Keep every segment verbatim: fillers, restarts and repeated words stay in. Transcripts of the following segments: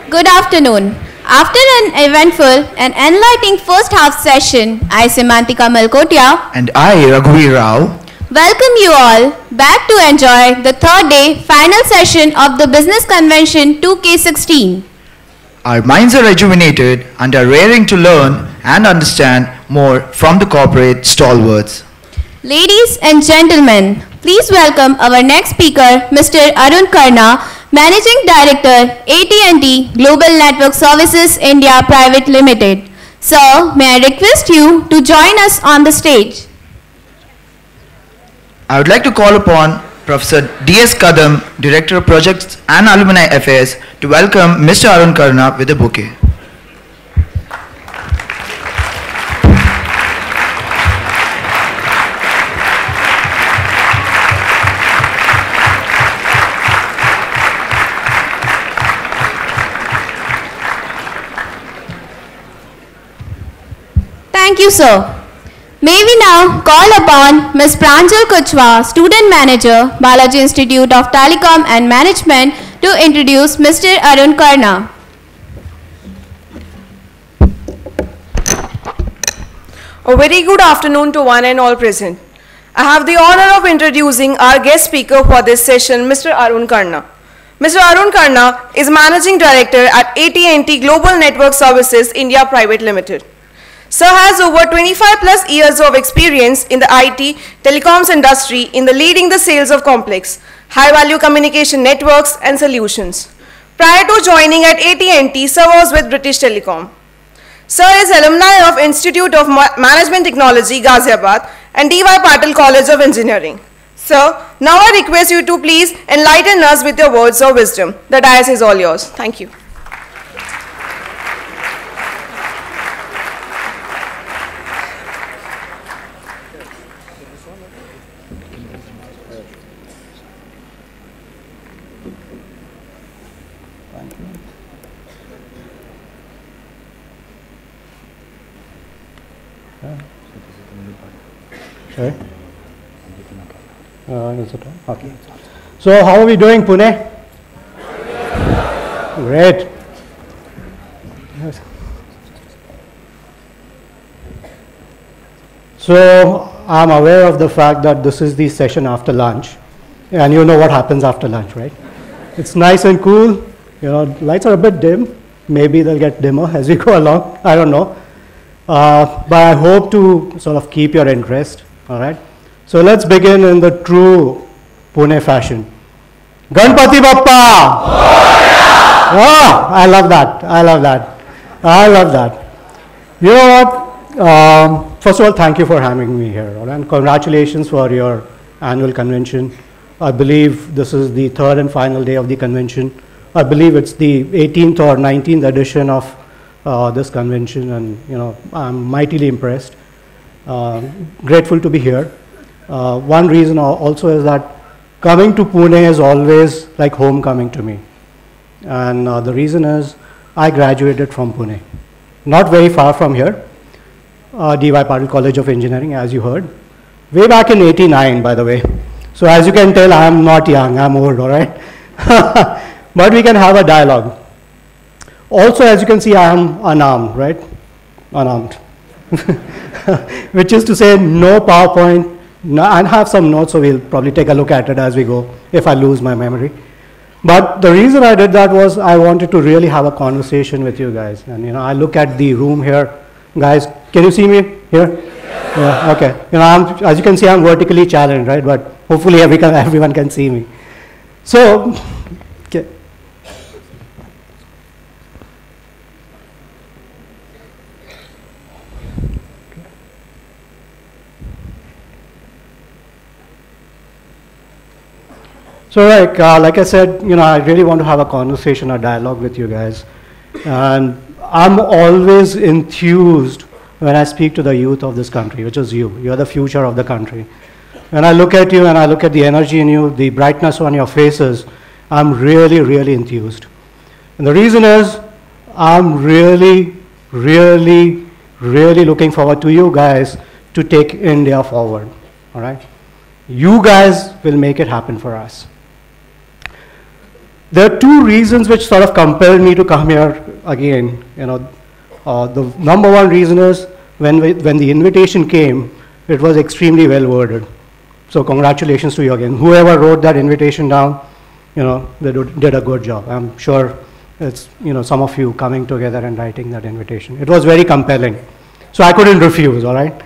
Good afternoon. After an eventful and enlightening first half session, I, Semantika Malkotia, and I, Raghuvi Rao, welcome you all back to enjoy the third day final session of the Business Convention two K sixteen. Our minds are rejuvenated and are raring to learn and understand more from the corporate stalwarts. Ladies and gentlemen, please welcome our next speaker, Mister Arun Karna, Managing Director, A T and T Global Network Services India Private Limited. Sir, may I request you to join us on the stage. I would like to call upon Professor D S Kadam, Director of Projects and Alumni Affairs, to welcome Mister Arun Karna with a bouquet. Thank you, sir. May we now call upon Miz Pranjal Kuchwa, Student Manager, Balaji Institute of Telecom and Management, to introduce Mister Arun Karna. A very good afternoon to one and all present. I have the honor of introducing our guest speaker for this session, Mister Arun Karna. Mister Arun Karna is Managing Director at A T and T Global Network Services India Private Limited. Sir has over twenty-five plus years of experience in the I T telecoms industry in the leading the sales of complex, high-value communication networks and solutions. Prior to joining at A T and T, Sir was with British Telecom. Sir is alumni of Institute of Management Technology, Ghaziabad and D Y Patil College of Engineering. Sir, now I request you to please enlighten us with your words of wisdom. The dais is all yours. Thank you. Sorry? Uh, is it on? Okay. So how are we doing, Pune? Great. Yes. So I'm aware of the fact that this is the session after lunch, and you know what happens after lunch, right? It's nice and cool. You know, lights are a bit dim. Maybe they'll get dimmer as we go along. I don't know. Uh, but I hope to sort of keep your interest. All right. So let's begin in the true Pune fashion. Ganpati Bappa! Oh, I love that. I love that. I love that. You know what? Um, first of all, thank you for having me here. All right? And congratulations for your annual convention. I believe this is the third and final day of the convention. I believe it's the eighteenth or nineteenth edition of uh, this convention, and you know, I'm mightily impressed. Uh, grateful to be here. Uh, one reason also is that coming to Pune is always like homecoming to me. And uh, the reason is I graduated from Pune. Not very far from here, uh, D Y Patil College of Engineering, as you heard. Way back in eighty-nine, by the way. So as you can tell, I'm not young, I'm old, all right? But we can have a dialogue. Also, as you can see, I am unarmed, right? Unarmed. Which is to say, no PowerPoint, no, and have some notes, so we'll probably take a look at it as we go, if I lose my memory. But the reason I did that was I wanted to really have a conversation with you guys. And you know, I look at the room here. Guys, can you see me here? Yeah, yeah, okay. You know, I'm, as you can see, I'm vertically challenged, right? But hopefully every, everyone can see me. So, okay. So like, uh, like I said, you know, I really want to have a conversation, a dialogue with you guys. And I'm always enthused when I speak to the youth of this country, which is you. You're the future of the country. When I look at you and I look at the energy in you, the brightness on your faces, I'm really, really enthused. And the reason is, I'm really, really, really looking forward to you guys to take India forward, all right? You guys will make it happen for us. There are two reasons which sort of compelled me to come here again. You know, uh, the number one reason is when, we, when the invitation came, it was extremely well worded. So congratulations to you again. Whoever wrote that invitation down, you know, they did a good job. I'm sure it's, you know, some of you coming together and writing that invitation. It was very compelling. So I couldn't refuse, all right?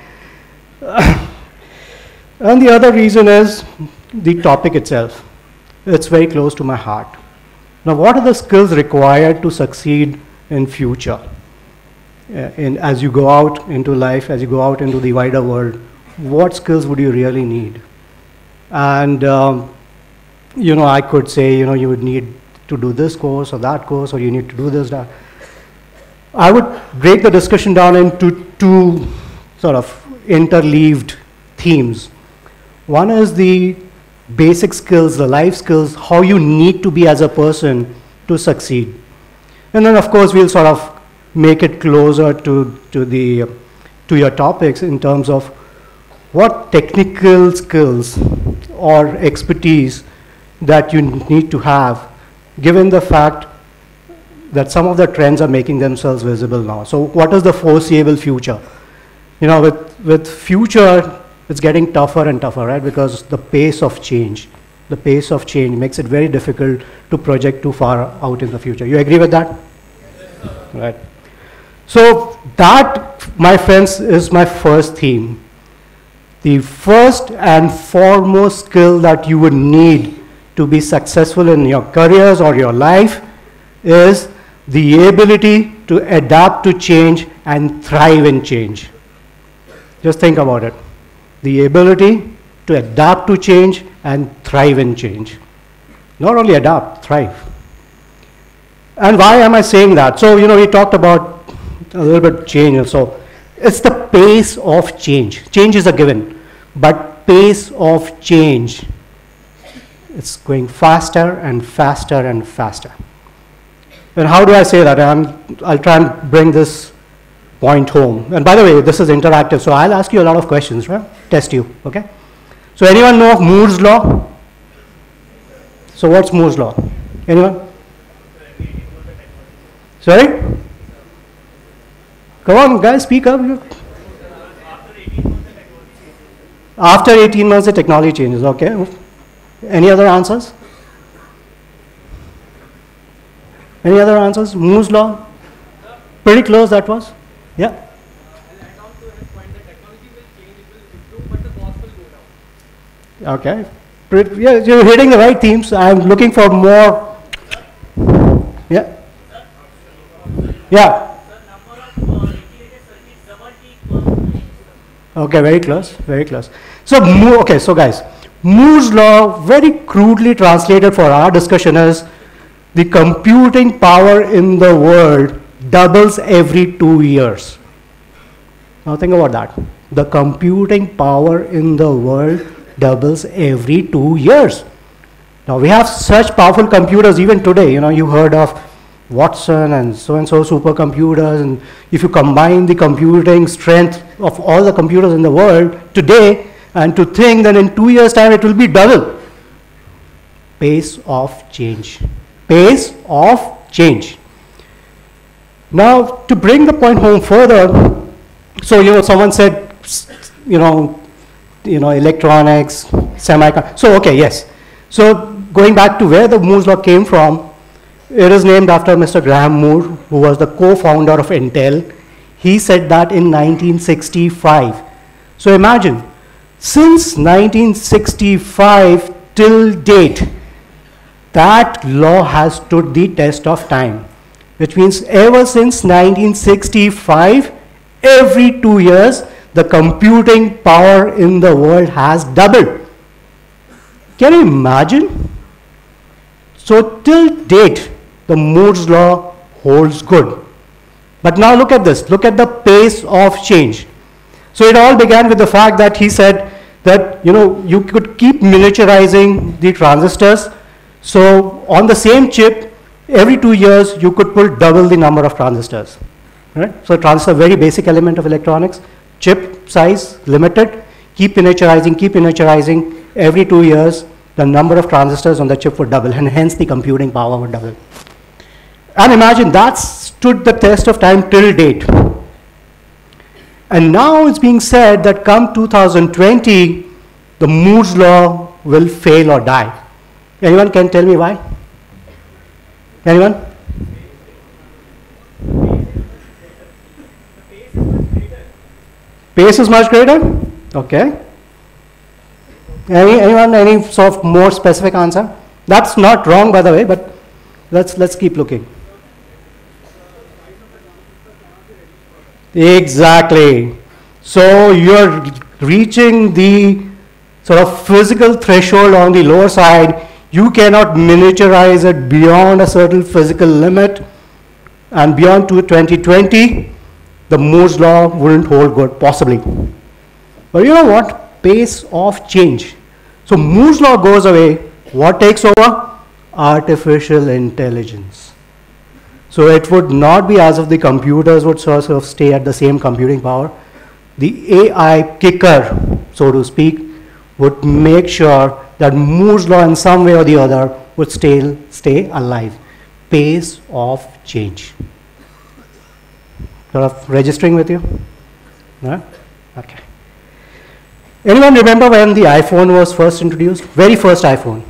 And the other reason is the topic itself. It's very close to my heart. Now, what are the skills required to succeed in future? Uh, in, as you go out into life, as you go out into the wider world, what skills would you really need? And, um, you know, I could say, you know, you would need to do this course or that course, or you need to do this, that. I would break the discussion down into two sort of interleaved themes. One is the basic skills, the life skills, how you need to be as a person to succeed. And then, of course, we'll sort of make it closer to, to, the, to your topics in terms of what technical skills or expertise that you need to have, given the fact that some of the trends are making themselves visible now. So what is the foreseeable future? You know, with, with future, it's getting tougher and tougher, right? Because the pace of change, the pace of change makes it very difficult to project too far out in the future. You agree with that? Yes, right. So that, my friends, is my first theme. The first and foremost skill that you would need to be successful in your careers or your life is the ability to adapt to change and thrive in change. Just think about it. The ability to adapt to change and thrive in change. Not only adapt, thrive. And why am I saying that? So, you know, we talked about a little bit change. So, it's the pace of change. Change is a given, but pace of change, it's going faster and faster and faster. And how do I say that? I'm, I'll try and bring this point home. And by the way, this is interactive, so I'll ask you a lot of questions, right? Test you, okay? So anyone know of Moore's law? So what's Moore's law? Anyone? Sorry? Come on, guys, speak up. After eighteen months, the technology changes, okay? Any other answers? Any other answers? Moore's law? Pretty close that was. Yeah? I'll add on to that point, the technology will change, it will improve, but the cost will go down. Okay. Pretty, yeah, you're hitting the right themes. I'm looking for more. Yeah? Yeah? Okay, very close, very close. So, okay, so guys, Moore's law, very crudely translated for our discussion, is the computing power in the world doubles every two years. Now think about that. The computing power in the world doubles every two years. Now we have such powerful computers even today. You know, you heard of Watson and so-and-so supercomputers, and if you combine the computing strength of all the computers in the world today, and to think that in two years' time it will be double. Pace of change. Pace of change. Now, to bring the point home further, so, you know, someone said, you know, you know, electronics, semiconductor. So, okay, yes. So, going back to where the Moore's law came from, it is named after Mister Graham Moore, who was the co-founder of Intel. He said that in nineteen sixty-five. So, imagine, since nineteen sixty-five till date, that law has stood the test of time, which means ever since nineteen sixty-five, every two years, the computing power in the world has doubled. Can you imagine? So till date, the Moore's law holds good. But now look at this, look at the pace of change. So it all began with the fact that he said that, you know, you could keep miniaturizing the transistors. So on the same chip, every two years, you could put double the number of transistors. Right? So transistor, very basic element of electronics. Chip size, limited. Keep miniaturizing, keep miniaturizing. Every two years, the number of transistors on the chip would double, and hence the computing power would double. And imagine that stood the test of time till date. And now it's being said that come two thousand twenty, the Moore's law will fail or die. Anyone can tell me why? Anyone? Pace is much greater? Okay. Any, anyone, any sort of more specific answer? That's not wrong, by the way, but let's, let's keep looking. Exactly. So you're reaching the sort of physical threshold on the lower side. You cannot miniaturize it beyond a certain physical limit, and beyond to twenty twenty, the Moore's law wouldn't hold good, possibly. But you know what? Pace of change. So Moore's law goes away. What takes over? Artificial intelligence. So it would not be as if the computers would sort of stay at the same computing power. The A I kicker, so to speak, would make sure that Moore's law in some way or the other would stay, stay alive. Pace of change. Sort of registering with you? No? Okay. Anyone remember when the iPhone was first introduced? Very first iPhone.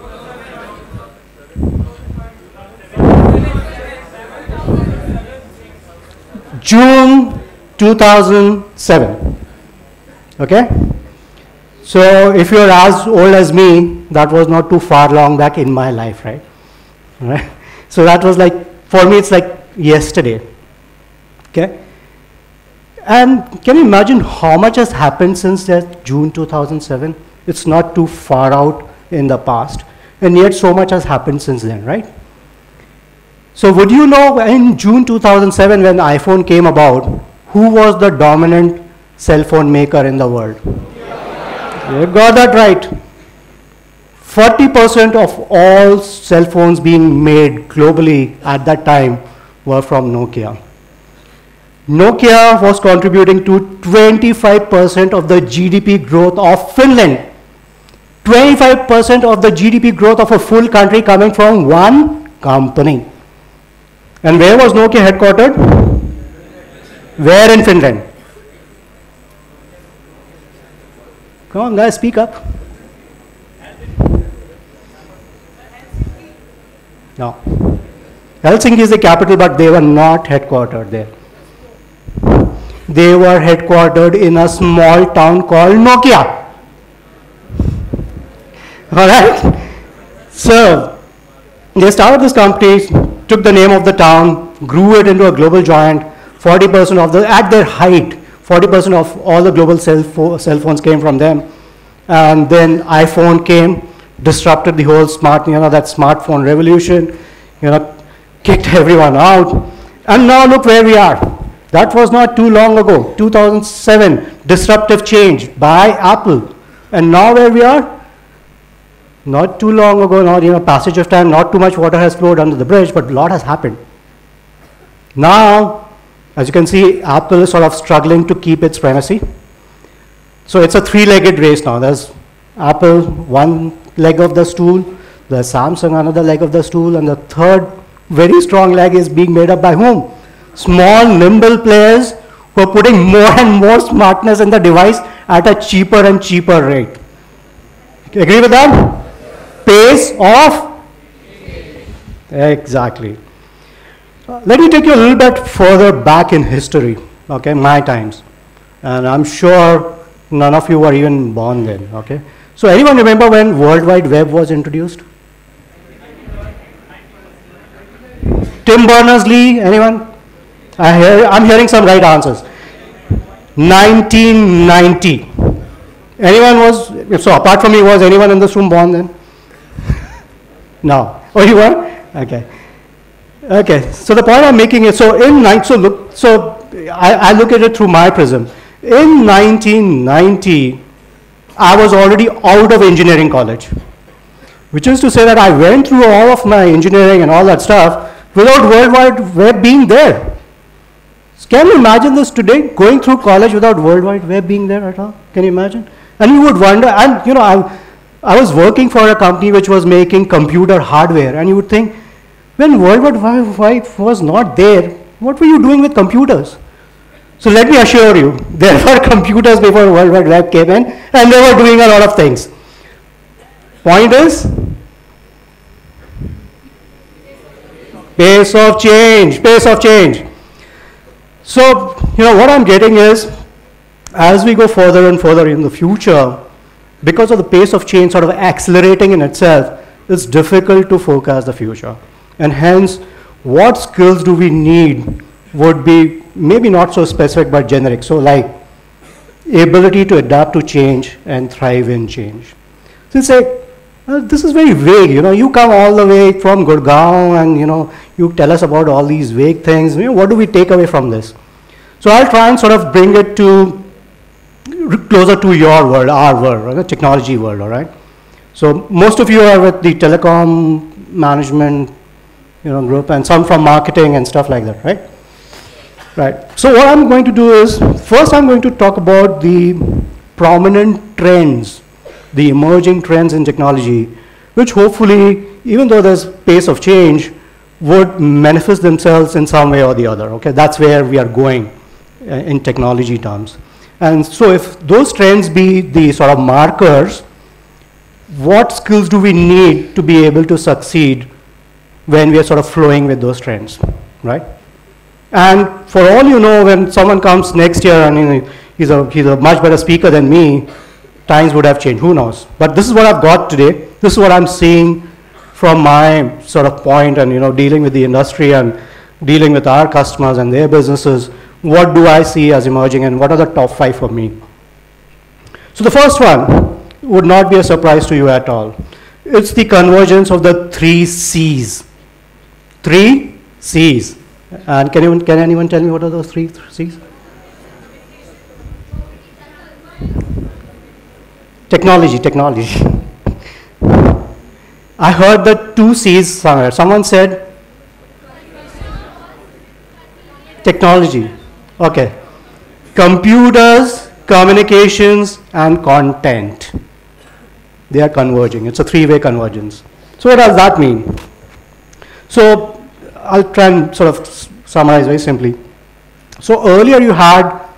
June two thousand seven. Okay? So if you're as old as me, that was not too far long back in my life, right? All right? So that was like, for me, it's like yesterday. Okay? And can you imagine how much has happened since that June two thousand seven? It's not too far out in the past, and yet so much has happened since then, right? So would you know in June two thousand seven, when iPhone came about, who was the dominant cell phone maker in the world? Yeah. You got that right. forty percent of all cell phones being made globally at that time were from Nokia. Nokia was contributing to twenty-five percent of the G D P growth of Finland. twenty-five percent of the G D P growth of a full country coming from one company. And where was Nokia headquartered? Where in Finland? Come on, guys, speak up. No. Helsinki is the capital, but they were not headquartered there. They were headquartered in a small town called Nokia. All right? So, they started this company, took the name of the town, grew it into a global giant. forty percent of the, at their height, forty percent of all the global cell, pho cell phones came from them. And then iPhone came, disrupted the whole smart, you know, that smartphone revolution, you know, kicked everyone out. And now look where we are. That was not too long ago, two thousand seven, disruptive change by Apple. And now where we are? Not too long ago, not, you know, passage of time, not too much water has flowed under the bridge, but a lot has happened. Now, as you can see, Apple is sort of struggling to keep its primacy. So it's a three-legged race now. There's Apple, one leg of the stool, there's Samsung, another leg of the stool, and the third very strong leg is being made up by whom? Small, nimble players who are putting more and more smartness in the device at a cheaper and cheaper rate. Agree with that? Pace of? Exactly. Uh, let me take you a little bit further back in history, okay, my times. And I'm sure none of you were even born then, okay? So anyone remember when World Wide Web was introduced? Tim Berners-Lee, anyone? I hear, I'm hearing some right answers. nineteen ninety. Anyone was, so apart from me, was anyone in this room born then? No. Oh, you were? Okay. Okay, so the point I'm making is, so in, so look, so I, I look at it through my prism. In nineteen ninety, I was already out of engineering college, which is to say that I went through all of my engineering and all that stuff without World Wide Web being there. Can you imagine this today, going through college without World Wide Web being there at all? Can you imagine? And you would wonder, and you know, I, I was working for a company which was making computer hardware, and you would think, when World War Five was not there, what were you doing with computers? So let me assure you, there were computers before World Wide Web came in, and they were doing a lot of things. Point is, pace of change, pace of change. So, you know, what I'm getting is, as we go further and further in the future, because of the pace of change sort of accelerating in itself, it's difficult to forecast the future. And hence, what skills do we need would be maybe not so specific, but generic. So like ability to adapt to change and thrive in change. So you say, well, this is very vague. You know, you come all the way from Gurgaon and, you know, you tell us about all these vague things. You know, what do we take away from this? So I'll try and sort of bring it to closer to your world, our world, right? The technology world, all right? So most of you are with the telecom management, you know, group, and some from marketing and stuff like that, right? Right. So what I'm going to do is, first I'm going to talk about the prominent trends, the emerging trends in technology, which hopefully, even though there's pace of change, would manifest themselves in some way or the other. Okay, that's where we are going uh, in technology terms. And so if those trends be the sort of markers, what skills do we need to be able to succeed when we are sort of flowing with those trends, right? And for all you know, when someone comes next year and you know, he's, a, he's a much better speaker than me, times would have changed, who knows? But this is what I've got today. This is what I'm seeing from my sort of point and, you know, dealing with the industry and dealing with our customers and their businesses. What do I see as emerging and what are the top five for me? So the first one would not be a surprise to you at all. It's the convergence of the three C's. Three C's. And can, you, can anyone tell me what are those three C's? Technology, technology. I heard the two C's somewhere. Someone said technology. Okay. Computers, communications, and content. They are converging. It's a three-way convergence. So what does that mean? So I'll try and sort of summarize very simply. So earlier you had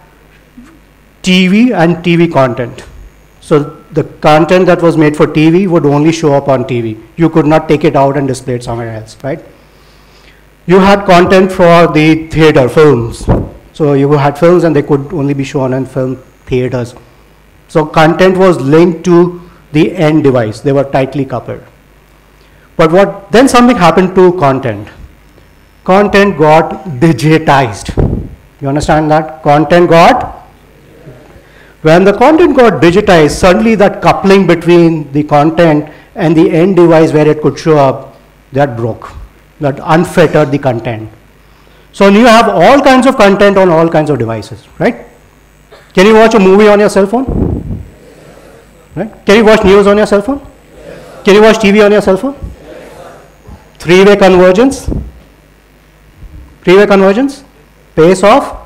T V and T V content. So the content that was made for T V would only show up on T V. You could not take it out and display it somewhere else, right? You had content for the theater, films. So you had films and they could only be shown in film theaters. So content was linked to the end device. They were tightly coupled. But what, then something happened to content. Content got digitized. You understand that? Content got, when the content got digitized, suddenly that coupling between the content and the end device where it could show up, that broke. That unfettered the content. So you have all kinds of content on all kinds of devices, right? Can you watch a movie on your cell phone? Right? Can you watch news on your cell phone? Yes. Can you watch T V on your cell phone? Yes. Three-way convergence. Three-way convergence. Pace of?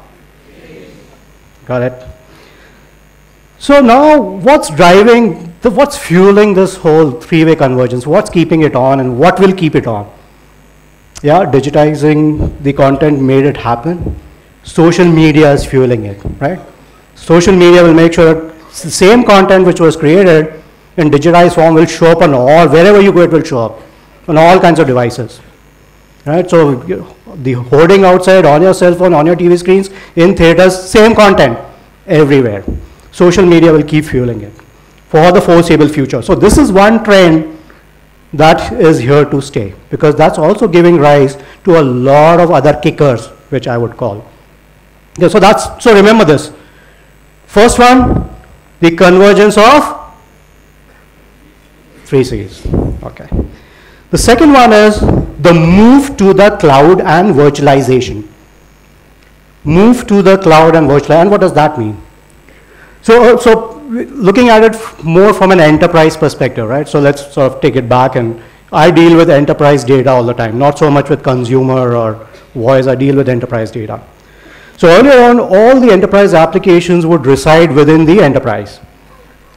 Got it. So now what's driving, the, what's fueling this whole three-way convergence? What's keeping it on and what will keep it on? Yeah, digitizing the content made it happen. Social media is fueling it, right? Social media will make sure that the same content which was created in digitized form will show up on all, wherever you go it will show up, on all kinds of devices, right? So the hoarding outside, on your cell phone, on your T V screens, in theaters, same content everywhere. Social media will keep fueling it for the foreseeable future. So this is one trend that is here to stay, because that's also giving rise to a lot of other kickers, which I would call. Okay, so that's, so remember this. First one, the convergence of three C's. Okay. The second one is the move to the cloud and virtualization. Move to the cloud and virtualization. And what does that mean? So, so looking at it more from an enterprise perspective, right? So let's sort of take it back, and I deal with enterprise data all the time, not so much with consumer or voice, I deal with enterprise data. So earlier on, all the enterprise applications would reside within the enterprise.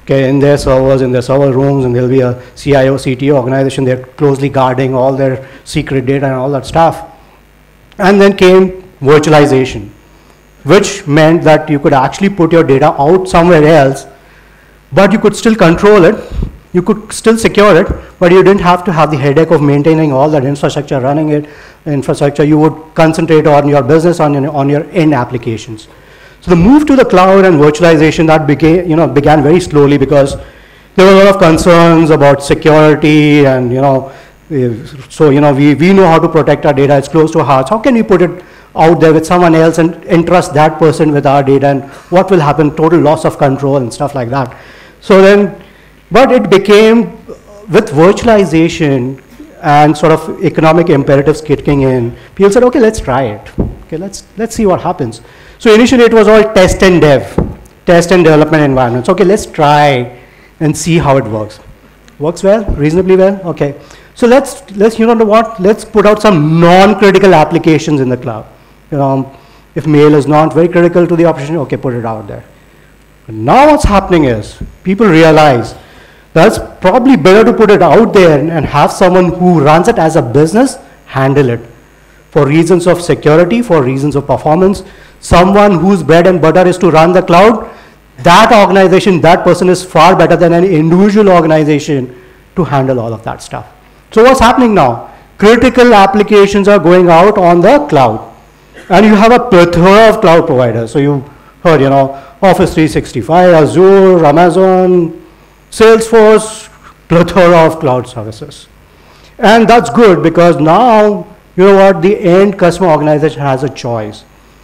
Okay, in their servers, in their server rooms, and there'll be a C I O, C T O organization. They're closely guarding all their secret data and all that stuff. And then came virtualization, which meant that you could actually put your data out somewhere else, but you could still control it. You could still secure it, but you didn't have to have the headache of maintaining all that infrastructure, running it, infrastructure. You would concentrate on your business, on your, on your end applications. So the move to the cloud and virtualization, that became, you know, began very slowly because there were a lot of concerns about security and, you know, so, you know, we, we know how to protect our data. It's close to our hearts. How can we put it out there with someone else and entrust that person with our data, and what will happen? Total loss of control and stuff like that. So then, but it became, with virtualization and sort of economic imperatives kicking in, people said, okay, let's try it. Okay, let's, let's see what happens. So initially it was all test and dev, test and development environments. Okay, let's try and see how it works. Works well, reasonably well, okay. So let's, let's, you know what, let's put out some non-critical applications in the cloud. You know, if mail is not very critical to the operation, okay, put it out there. But now what's happening is, people realize that's probably better to put it out there and have someone who runs it as a business handle it. For reasons of security, for reasons of performance, someone whose bread and butter is to run the cloud, that organization, that person is far better than an individual organization to handle all of that stuff. So what's happening now? Critical applications are going out on the cloud. And you have a plethora of cloud providers. So you heard, you know, Office three sixty-five, Azure, Amazon, Salesforce, plethora of cloud services. And that's good because now, you know what, the end customer organization has a choice.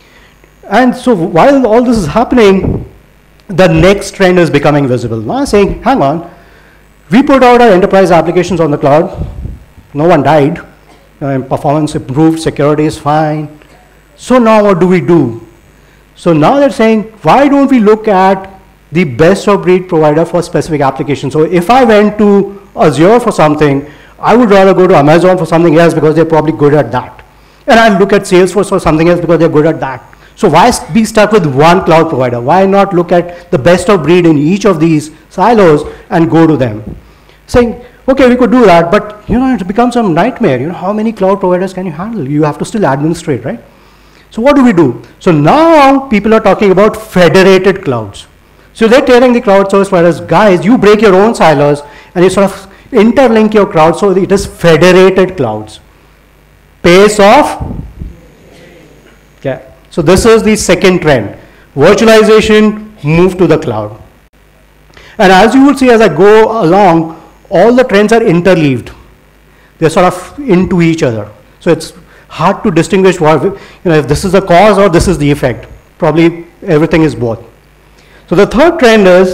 And so while all this is happening, the next trend is becoming visible. Now saying, hang on, we put out our enterprise applications on the cloud, no one died, uh, performance improved, security is fine. So now what do we do? So now they're saying, why don't we look at the best of breed provider for specific applications? So if I went to Azure for something, I would rather go to Amazon for something else because they're probably good at that. And I'll look at Salesforce for something else because they're good at that. So why be stuck with one cloud provider? Why not look at the best of breed in each of these silos and go to them? Saying, okay, we could do that, but you know, it becomes a nightmare. You know, how many cloud providers can you handle? You have to still administrate, right? So what do we do? So now people are talking about federated clouds. So they're telling the cloud service providers, guys, you break your own silos and you sort of interlink your cloud so that it is federated clouds. Pace of, okay. So this is the second trend. Virtualization, move to the cloud. And as you will see as I go along, all the trends are interleaved. They're sort of into each other. So it's hard to distinguish what, you know, if this is the cause or this is the effect. Probably everything is both. So the third trend is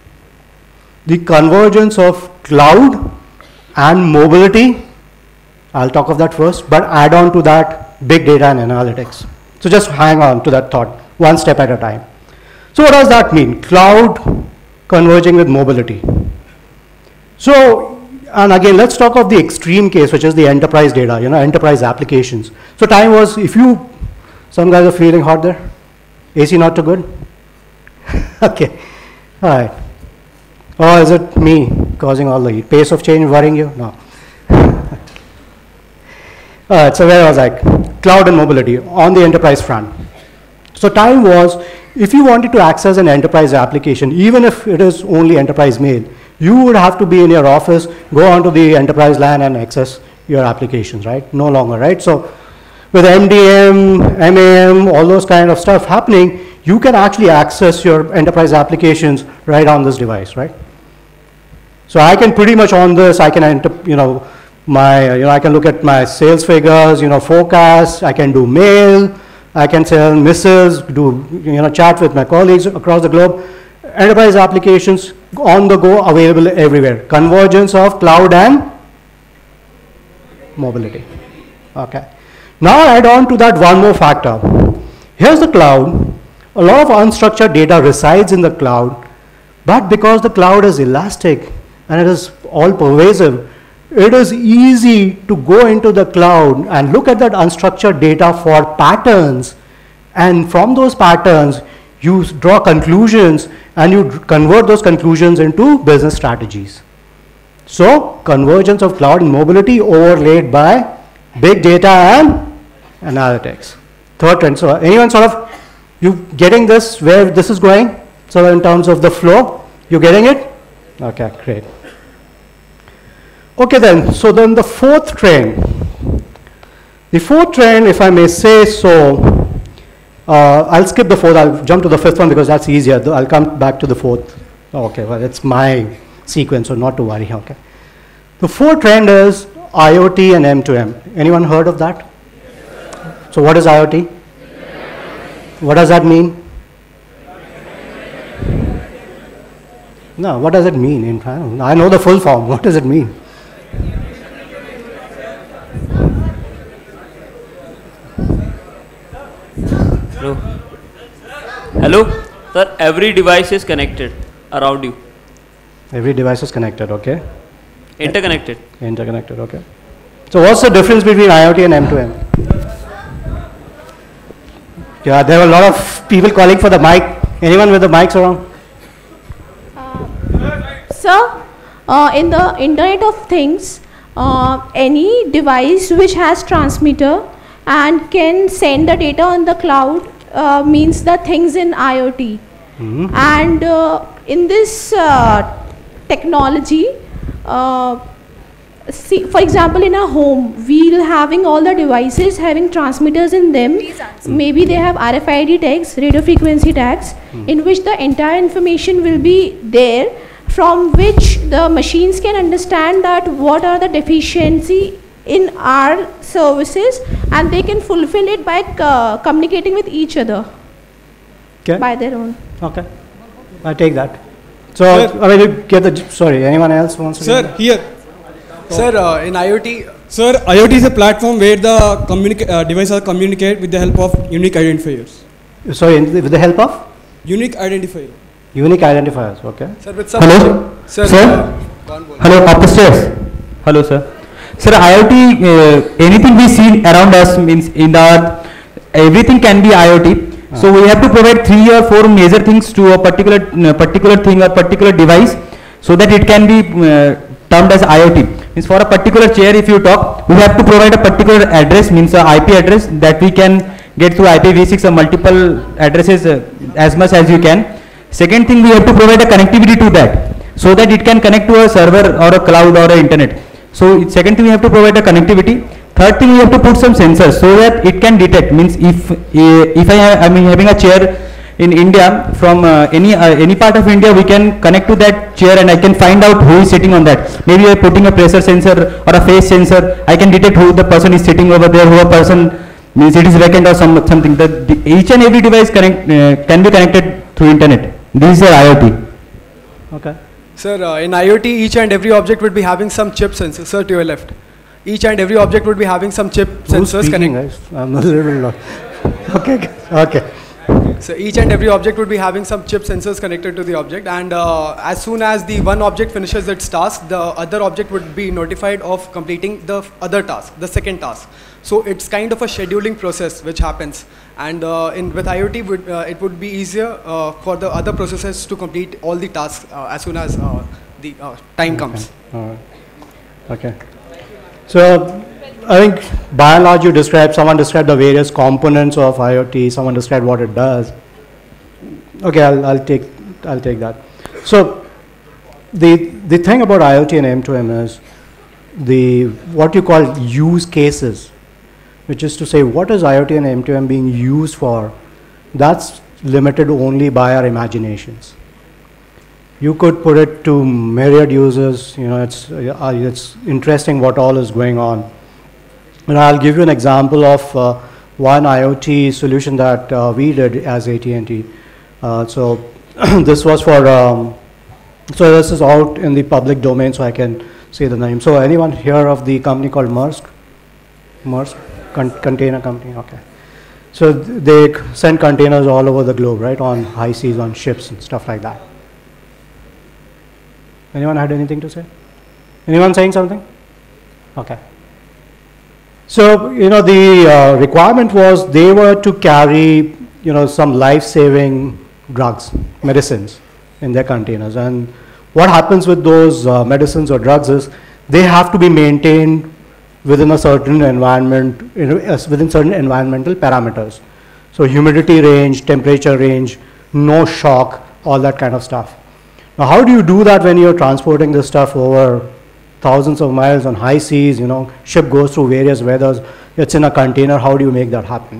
the convergence of cloud and mobility. I'll talk of that first, but add on to that big data and analytics. So just hang on to that thought, one step at a time. So what does that mean? Cloud converging with mobility. So, and again, let's talk of the extreme case, which is the enterprise data, you know, enterprise applications. So time was, if you, some guys are feeling hot there, A C not too good? Okay, all right. Or is it me causing all the heat? Pace of change worrying you? No. All right, so where was I? Cloud and mobility on the enterprise front. So time was, if you wanted to access an enterprise application, even if it is only enterprise mail, you would have to be in your office, go onto the enterprise LAN and access your applications, right? No longer, right? So with M D M, M A M, all those kind of stuff happening, you can actually access your enterprise applications right on this device, right? So I can pretty much on this, I can enter, you know, my, you know, I can look at my sales figures, you know, forecasts, I can do mail, I can send missives, do, you know, chat with my colleagues across the globe. Enterprise applications on the go, available everywhere. Convergence of cloud and mobility. Okay. Now add on to that one more factor. Here's the cloud. A lot of unstructured data resides in the cloud, but because the cloud is elastic and it is all pervasive, it is easy to go into the cloud and look at that unstructured data for patterns, and from those patterns You draw conclusions and you convert those conclusions into business strategies. So convergence of cloud and mobility overlaid by big data and analytics. Third trend. So anyone sort of, you getting this, where this is going? So in terms of the flow, you getting it? Okay, great. Okay then, so then the fourth trend. The fourth trend, if I may say so, uh, I'll skip the fourth, I'll jump to the fifth one because that's easier. I'll come back to the fourth. Okay, well, it's my sequence, so not to worry, okay. The fourth trend is IoT and M two M. Anyone heard of that? So what is IoT? What does that mean? No, what does it mean? In, I know the full form. What does it mean? Hello. Hello. Sir, every device is connected around you. Every device is connected, okay. Interconnected. Interconnected, okay. So what's the difference between IoT and M two M? Yeah, there are a lot of people calling for the mic. Anyone with the mics around? So, uh, in the Internet of Things, uh, any device which has transmitter and can send the data on the cloud uh, means the things in IoT. Mm-hmm. And uh, in this uh, technology, uh, see, for example, in a home, we'll having all the devices having transmitters in them. Maybe they have R F I D tags, radio frequency tags, mm. in which the entire information will be there, from which the machines can understand that what are the deficiency in our services, and they can fulfill it by uh, communicating with each other. Okay. By their own. Okay, I take that. So, sir, I mean, you get the, sorry, anyone else wants to? Sir, here. Sir, uh, in IoT, sir, IoT is a platform where the communica uh, devices communicate with the help of unique identifiers. Sorry, with the help of? Unique identifier. Unique identifiers, okay. Sir, with some hello, sir. sir? Uh, hello, up the stairs. Hello, sir. Sir, IoT, uh, anything we see around us means in the everything can be IoT. Uh. So we have to provide three or four major things to a particular uh, particular thing or particular device, so that it can be uh, termed as IoT. Means for a particular chair, if you talk, we have to provide a particular address, means a I P address that we can get through I P v six or multiple addresses uh, as much as you can. Second thing, we have to provide a connectivity to that, so that it can connect to a server or a cloud or a internet. So second thing, we have to provide a connectivity. Third thing, we have to put some sensors so that it can detect. Means if uh, if I am having a chair in India, from uh, any uh, any part of India, we can connect to that chair and I can find out who is sitting on that. Maybe by putting a pressure sensor or a face sensor, I can detect who the person is sitting over there, who a person means it is vacant or some something. The, the each and every device connect, uh, can be connected through internet. This is IoT. Okay. Sir, uh, in IoT, each and every object would be having some chip sensors. Sir, to your left. Each and every object would be having some chip Who's sensors connected. I'm a little lost. Okay, okay. So each and every object would be having some chip sensors connected to the object, and uh, as soon as the one object finishes its task, the other object would be notified of completing the other task, the second task. So it's kind of a scheduling process which happens, and uh, in with IoT, would, uh, it would be easier uh, for the other processes to complete all the tasks uh, as soon as uh, the uh, time okay. comes. All right. Okay. So I think by and large you described, someone described the various components of IoT, someone described what it does. Okay, I'll, I'll take I'll take that. So the the thing about IoT and M two M is the what you call use cases, which is to say what is IoT and M two M being used for, that's limited only by our imaginations. You could put it to myriad users, you know, it's, uh, it's interesting what all is going on. And I'll give you an example of uh, one IoT solution that uh, we did as A T and T. Uh, so this was for, um, so this is out in the public domain, so I can say the name. So anyone hear of the company called Maersk? Maersk, Con container company, okay. So th they send containers all over the globe, right, on high seas, on ships and stuff like that. Anyone had anything to say? Anyone saying something? Okay. So, you know, the uh, requirement was they were to carry, you know, some life-saving drugs, medicines in their containers. And what happens with those uh, medicines or drugs is they have to be maintained within a certain environment, you know, uh, within certain environmental parameters. So humidity range, temperature range, no shock, all that kind of stuff. Now, how do you do that when you're transporting this stuff over thousands of miles on high seas? You know, ship goes through various weathers. It's in a container. How do you make that happen?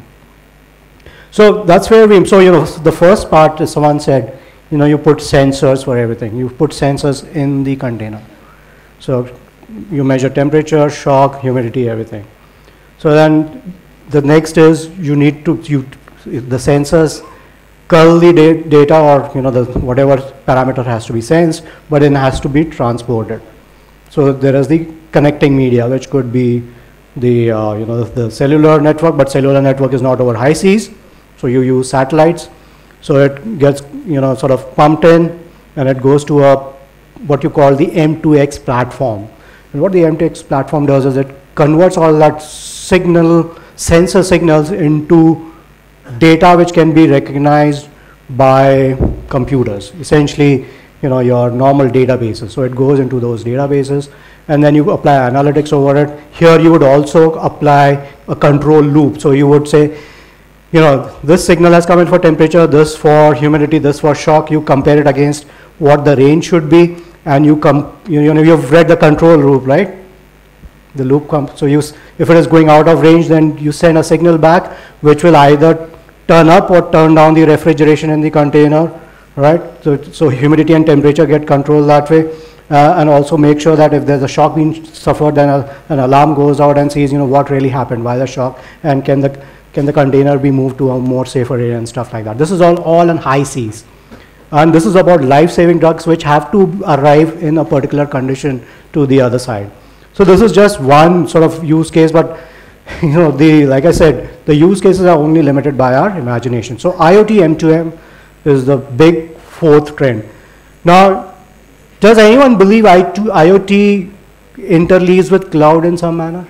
So that's where we, so, you know, the first part is someone said, you know, you put sensors for everything. You put sensors in the container. So you measure temperature, shock, humidity, everything. So then the next is you need to, you, the sensors curl the da data or, you know, the whatever parameter has to be sensed, but it has to be transported. So there is the connecting media, which could be the, uh, you know, the cellular network, but cellular network is not over high seas. So you use satellites. So it gets, you know, sort of pumped in and it goes to a, what you call the M two X platform. And what the M two X platform does is it converts all that signal, sensor signals into data which can be recognized by computers. Essentially, you know, your normal databases. So it goes into those databases and then you apply analytics over it. Here you would also apply a control loop. So you would say, you know, this signal has come in for temperature, this for humidity, this for shock. You compare it against what the range should be, and you come, you, you know, you've read the control loop, right? The loop comes, so you, if it is going out of range, then you send a signal back, which will either turn up or turn down the refrigeration in the container, right? So, so humidity and temperature get controlled that way, uh, and also make sure that if there's a shock being suffered, then a, an alarm goes out and sees, you know, what really happened, why the shock, and can the Can the container be moved to a more safer area and stuff like that. This is all, all in high seas. And this is about life-saving drugs which have to arrive in a particular condition to the other side. So this is just one sort of use case, but you know, the, like I said, the use cases are only limited by our imagination. So IoT M two M is the big fourth trend. Now, does anyone believe IoT interleaves with cloud in some manner?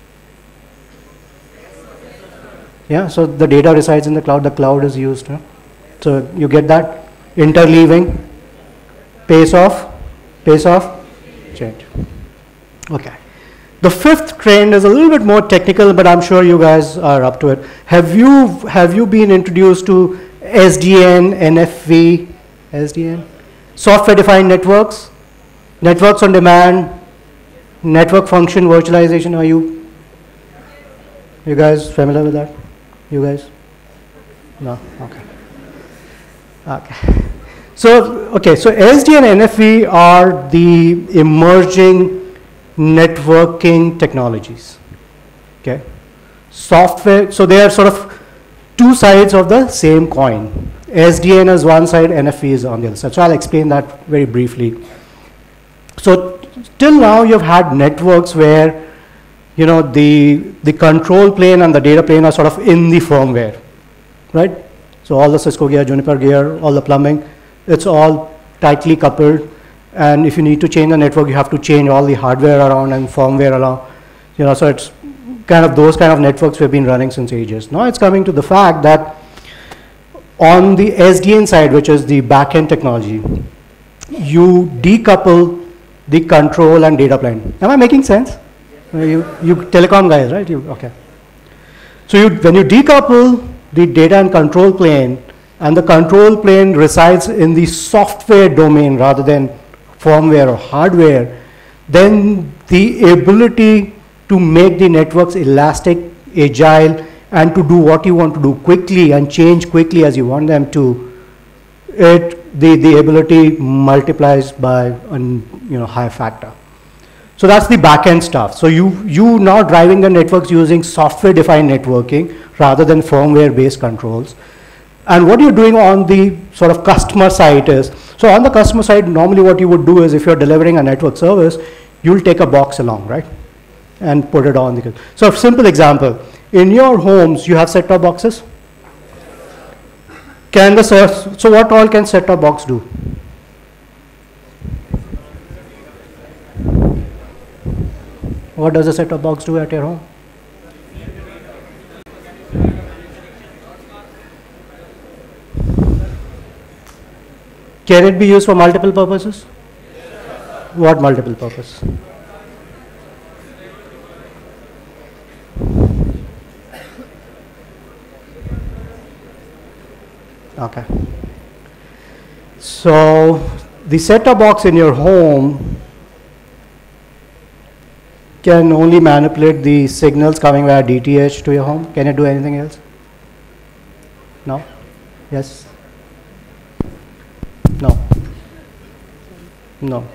Yeah, so the data resides in the cloud, the cloud is used. Huh? So you get that interleaving, pace off, pace off, change. Okay. The fifth trend is a little bit more technical, but I'm sure you guys are up to it. Have you, have you been introduced to S D N, N F V, S D N? Software defined networks, networks on demand, network function virtualization. Are you, you guys familiar with that? You guys? No? Okay. Okay. So, okay, so S D N and N F V are the emerging networking technologies. Okay. Software, so they are sort of two sides of the same coin. S D N is one side, N F V is on the other side. So I'll explain that very briefly. So till now you've had networks where, you know, the, the control plane and the data plane are sort of in the firmware, right? So all the Cisco gear, Juniper gear, all the plumbing, it's all tightly coupled. And if you need to change the network, you have to change all the hardware around and firmware around. You know, so it's kind of those kind of networks we've been running since ages. Now it's coming to the fact that on the S D N side, which is the back-end technology, you decouple the control and data plane. Am I making sense? You, you telecom guys, right? You, okay. So you, when you decouple the data and control plane, and the control plane resides in the software domain rather than firmware or hardware, then the ability to make the networks elastic, agile, and to do what you want to do quickly and change quickly as you want them to, it, the, the ability multiplies by a you know, high factor. So that's the back-end stuff. So you, you now driving the networks using software-defined networking rather than firmware-based controls. And what you're doing on the sort of customer side is, so on the customer side, normally what you would do is if you're delivering a network service, you'll take a box along, right? And put it on the, so a simple example, in your homes, you have set-top boxes? Can the, so what all can set-top box do? What does a set-top box do at your home? can it be used for multiple purposes? What multiple purpose? Okay. So the set-top box in your home can only manipulate the signals coming via D T H to your home. Can it do anything else? No? Yes? No? No.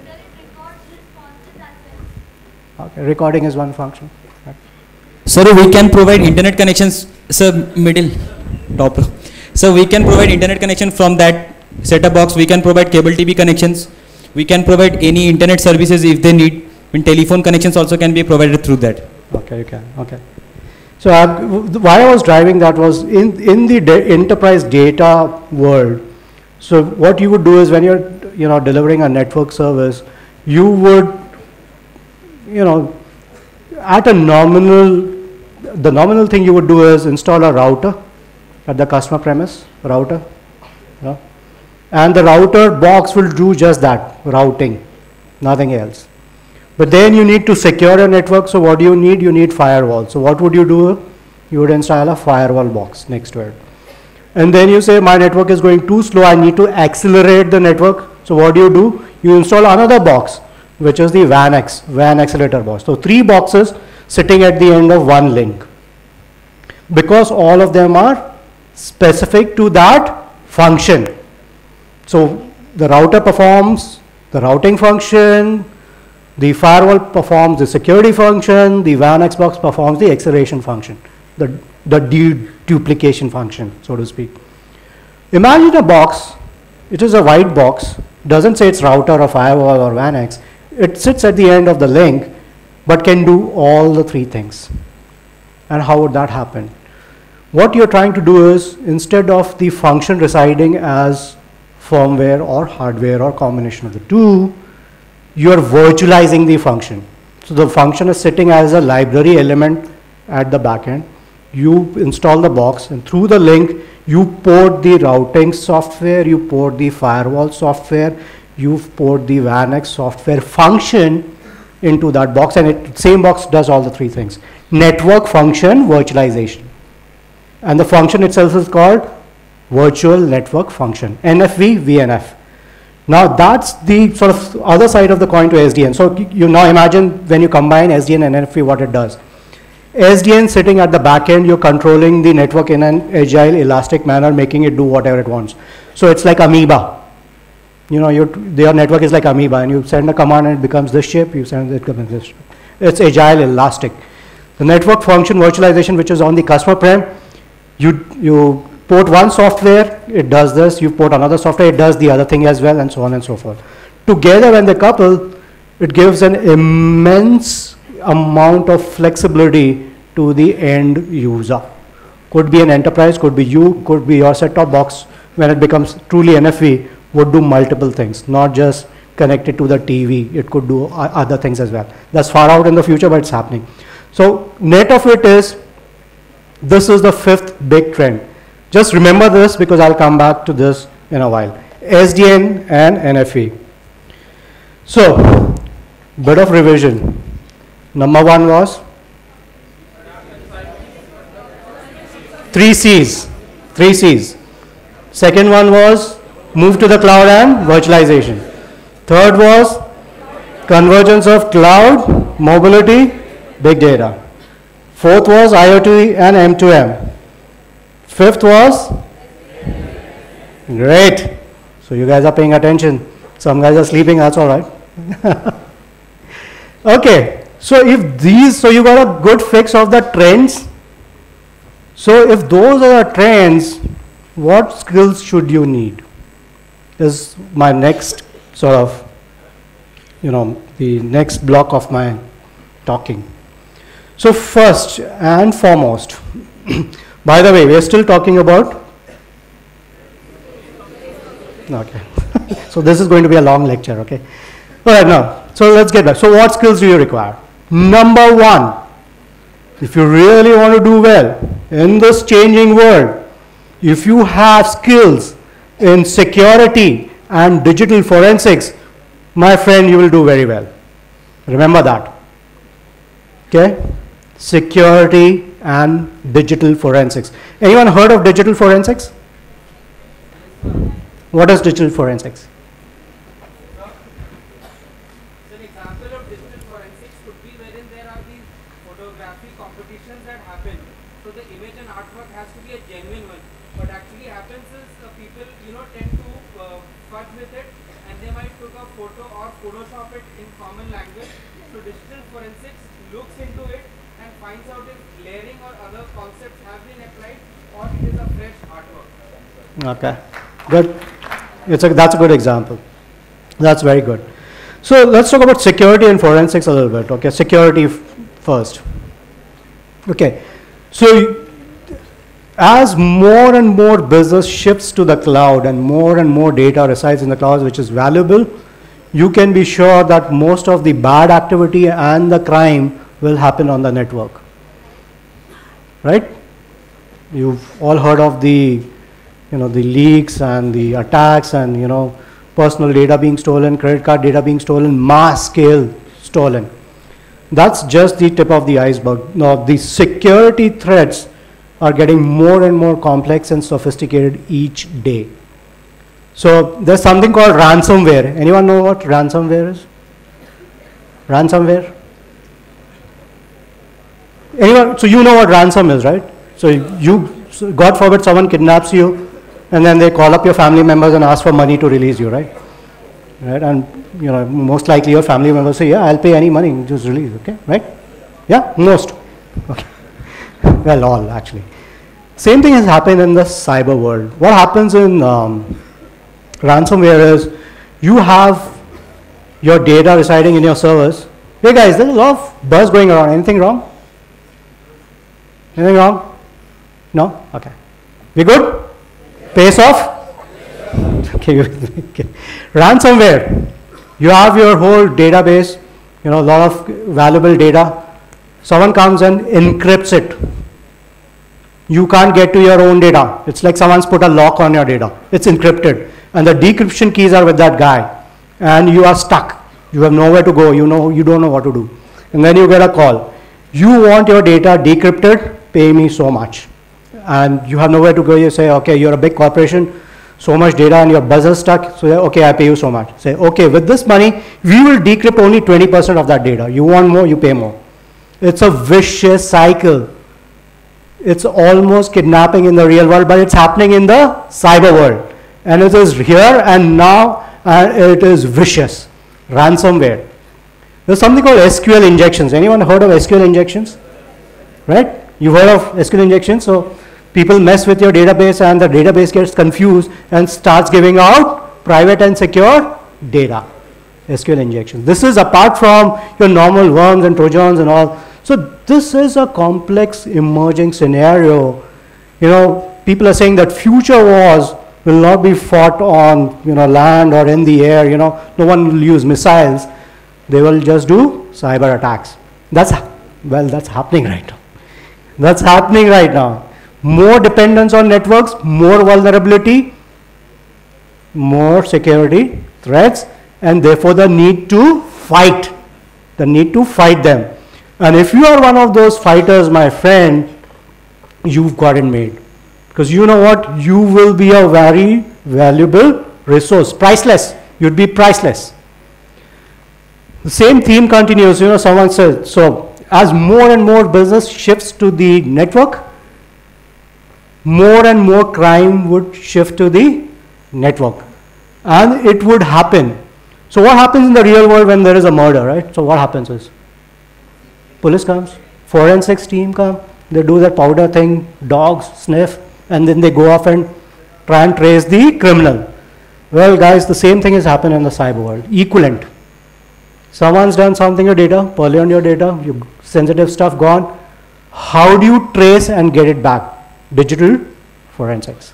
Okay, recording is one function. Right. Sir, we can provide internet connections, sir, middle, top. So we can provide internet connection from that set-top box. We can provide cable T V connections. We can provide any internet services if they need. And telephone connections also can be provided through that. Okay, you can. Okay. So uh, why I was driving that was in in the da enterprise data world. So what you would do is when you're you know delivering a network service, you would you know at a nominal the nominal thing you would do is install a router at the customer premise router, you know, and the router box will do just that, routing, nothing else. But then you need to secure a network. So what do you need? You need firewall. So what would you do? You would install a firewall box next to it. And then you say, my network is going too slow. I need to accelerate the network. So what do you do? You install another box, which is the W A N X, W A N accelerator box. So three boxes sitting at the end of one link. Because all of them are specific to that function. So the router performs the routing function, the firewall performs the security function, the W A N X box performs the acceleration function, the, the deduplication function, so to speak. Imagine a box, it is a white box, doesn't say it's router or firewall or W A N X, it sits at the end of the link, but can do all the three things. And how would that happen? What you're trying to do is, instead of the function residing as firmware or hardware or combination of the two, you are virtualizing the function. So the function is sitting as a library element at the back end. You install the box, and through the link, you port the routing software, you port the firewall software, you port the W A N X software function into that box, and it same box does all the three things. Network function virtualization. And the function itself is called virtual network function, N F V, V N F. Now that's the sort of other side of the coin to S D N. So you now imagine when you combine S D N and N F V, what it does. S D N sitting at the back end, you're controlling the network in an agile, elastic manner, making it do whatever it wants. So it's like amoeba. You know, your, your network is like amoeba, and you send a command and it becomes this shape, you send it becomes this shape. It's agile, elastic. The network function virtualization, which is on the customer prem, you, you port one software, it does this, you port another software, it does the other thing as well, and so on and so forth. Together, when they couple, it gives an immense amount of flexibility to the end user. Could be an enterprise, could be you, could be your set-top box. When it becomes truly N F V, would do multiple things, not just connected to the T V. It could do other things as well. That's far out in the future, but it's happening. So net of it is, this is the fifth big trend. Just remember this, because I'll come back to this in a while. S D N and N F V. So, bit of revision. Number one was three C's. Three C's. Second one was move to the cloud and virtualization. Third was convergence of cloud, mobility, big data. Fourth was IoT and M two M. Fifth was, great. So you guys are paying attention. Some guys are sleeping, that's all right. Okay, so if these, so you got a good fix of the trends. So if those are the trends, what skills should you need? Is my next sort of, you know, the next block of my talking. So first and foremost, by the way, we are still talking about, okay. So this is going to be a long lecture, okay. All right, now, so let's get back. So what skills do you require? Number one, if you really want to do well in this changing world, if you have skills in security and digital forensics, my friend, you will do very well. Remember that. Okay? Security and digital forensics. Anyone heard of digital forensics? What is digital forensics? An example of digital forensics could be wherein there are these photography competitions that happen. So the image and artwork has to be a genuine one. What actually happens is the people, you know, tend to uh, fudge with it, and they might took a photo or Photoshop it in common language. So digital forensics looks into it and finds out if layering or other concepts have been applied or it is a fresh artwork. Okay, good. It's a, that's a good example. That's very good. So let's talk about security and forensics a little bit. Okay, security f first. Okay, so as more and more business shifts to the cloud and more and more data resides in the cloud, which is valuable, you can be sure that most of the bad activity and the crime will happen on the network. Right? You've all heard of the, you know, the leaks and the attacks and, you know, personal data being stolen, credit card data being stolen, mass scale stolen. That's just the tip of the iceberg. Now, the security threats are getting more and more complex and sophisticated each day. So there's something called ransomware. Anyone know what ransomware is? Ransomware? Anyone? So you know what ransom is, right? So you, so God forbid someone kidnaps you, and then they call up your family members and ask for money to release you, right? Right? And you know, most likely your family members say, yeah, I'll pay any money, just release, okay? Right? Yeah, most. Okay. Well, all actually. Same thing has happened in the cyber world. What happens in um, ransomware is you have your data residing in your servers. Hey guys, there's a lot of buzz going around. Anything wrong? Anything wrong? No? Okay. We good? Pace off? Okay. Okay. Ransomware. You have your whole database, you know, a lot of valuable data. Someone comes and encrypts it. You can't get to your own data. It's like someone's put a lock on your data. It's encrypted. And the decryption keys are with that guy. And you are stuck. You have nowhere to go. You know, you don't know what to do. And then you get a call. You want your data decrypted? Pay me so much. And you have nowhere to go. You say, okay, you're a big corporation, so much data and your buzzer stuck. So, okay, I pay you so much. Say, okay, with this money, we will decrypt only twenty percent of that data. You want more, you pay more. It's a vicious cycle. It's almost kidnapping in the real world, but it's happening in the cyber world. And it is here and now, and it is vicious. Ransomware. There's something called S Q L injections. Anyone heard of S Q L injections? Right? You've heard of S Q L injections. So people mess with your database and the database gets confused and starts giving out private and secure data. S Q L injections. This is apart from your normal worms and trojans and all. So this is a complex emerging scenario. You know, people are saying that future wars will not be fought on, you know, land or in the air. You know, no one will use missiles. They will just do cyber attacks. That's, well, that's happening right now. That's happening right now. More dependence on networks, more vulnerability, more security threats, and therefore the need to fight. The need to fight them. And if you are one of those fighters, my friend, you've got it made. Because you know what? You will be a very valuable resource. Priceless. You'd be priceless. The same theme continues. You know, someone says, so as more and more business shifts to the network, more and more crime would shift to the network. And it would happen. So what happens in the real world when there is a murder, right? So what happens is, police comes, forensics team come, they do that powder thing, dogs sniff, and then they go off and try and trace the criminal. Well, guys, the same thing has happened in the cyber world. Equivalent. Someone's done something to your data, poorly on your data, your sensitive stuff gone. How do you trace and get it back? Digital forensics.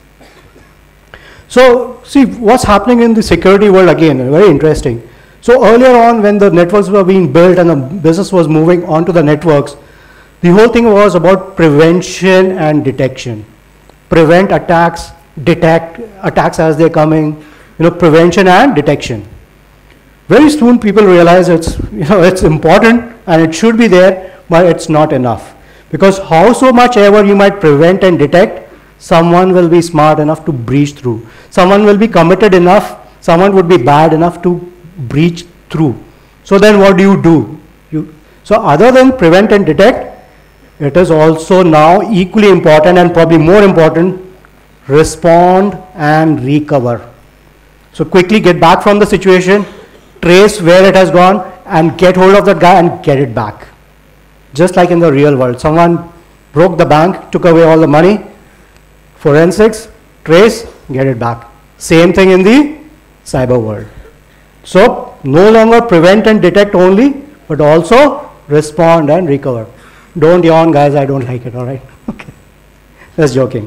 So, see what's happening in the security world again, very interesting. So earlier on, when the networks were being built and the business was moving onto the networks, the whole thing was about prevention and detection. Prevent attacks, detect attacks as they're coming, you know, prevention and detection. Very soon people realize it's, you know, it's important and it should be there, but it's not enough. Because how so much ever you might prevent and detect, someone will be smart enough to breach through. Someone will be committed enough, someone would be bad enough to breach through. So then what do you do? You, so other than prevent and detect, it is also now equally important and probably more important, respond and recover. So quickly get back from the situation, trace where it has gone and get hold of that guy and get it back. Just like in the real world, someone broke the bank, took away all the money, forensics, trace, get it back. Same thing in the cyber world. So no longer prevent and detect only, but also respond and recover. Don't yawn, guys, I don't like it, all right? Okay, just joking.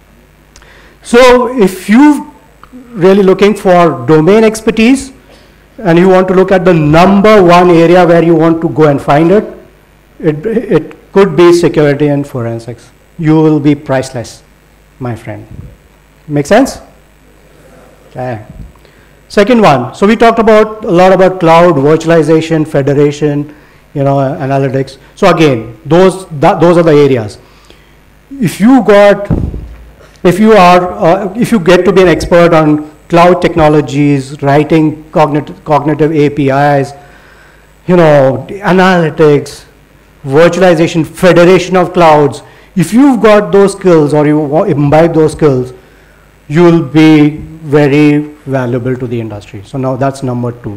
So if you really looking for domain expertise and you want to look at the number one area where you want to go and find it, it, it could be security and forensics. You will be priceless, my friend. Make sense? Okay. Second one, so we talked about a lot about cloud, virtualization, federation, you know, analytics. So again, those that, those are the areas. If you got, if you are, uh, if you get to be an expert on cloud technologies, writing cognitive cognitive A P Is, you know, analytics, virtualization, federation of clouds. If you've got those skills or you imbibe those skills, you will be very valuable to the industry. So now that's number two.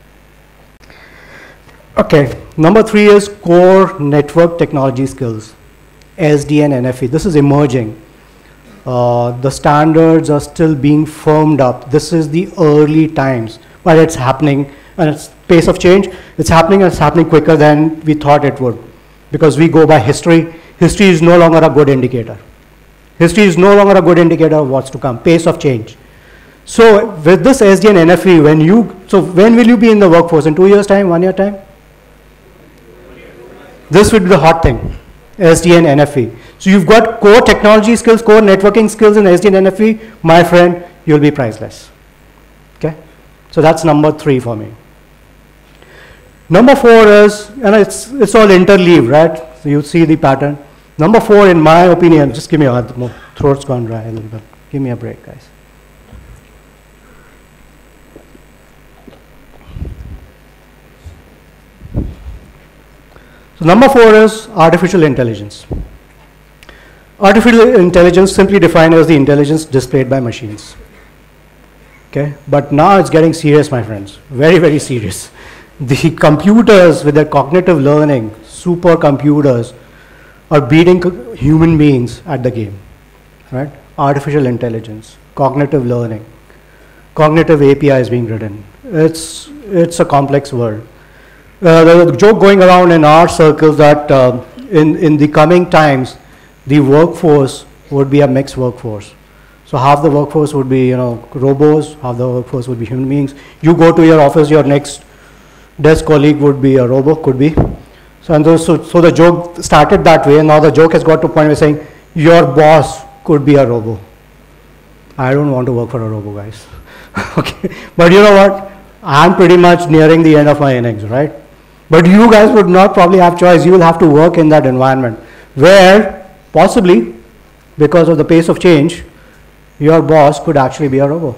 Okay, number three is core network technology skills, S D N, N F V. This is emerging. Uh, the standards are still being firmed up. This is the early times, but it's happening, and it's pace of change. It's happening, and it's happening quicker than we thought it would, because we go by history. History is no longer a good indicator. History is no longer a good indicator of what's to come. Pace of change. So with this S D N, N F V, when you, so when will you be in the workforce? In two years' time, one year time? This would be the hot thing, S D N, N F V. So you've got core technology skills, core networking skills in S D N, N F V, my friend, you'll be priceless. Okay? So that's number three for me. Number four is, and it's, it's all interleaved, right? So you see the pattern. Number four, in my opinion, just give me a, my throat's gone dry a little bit. Give me a break, guys. So number four is artificial intelligence. Artificial intelligence simply defined as the intelligence displayed by machines. Okay, but now it's getting serious, my friends. Very, very serious. The computers with their cognitive learning, supercomputers, are beating human beings at the game. Right? Artificial intelligence, cognitive learning, cognitive A P I is being written. It's it's a complex world. Uh, there's a joke going around in our circles that uh, in, in the coming times, the workforce would be a mixed workforce. So half the workforce would be, you know, robots, half the workforce would be human beings. You go to your office, your next desk colleague would be a robot, could be. So, and those, so, so the joke started that way, and now the joke has got to a point where saying, your boss could be a robo. I don't want to work for a robo, guys. Okay, but you know what? I'm pretty much nearing the end of my innings, right? But you guys would not probably have choice. You will have to work in that environment where possibly, because of the pace of change, your boss could actually be a robot.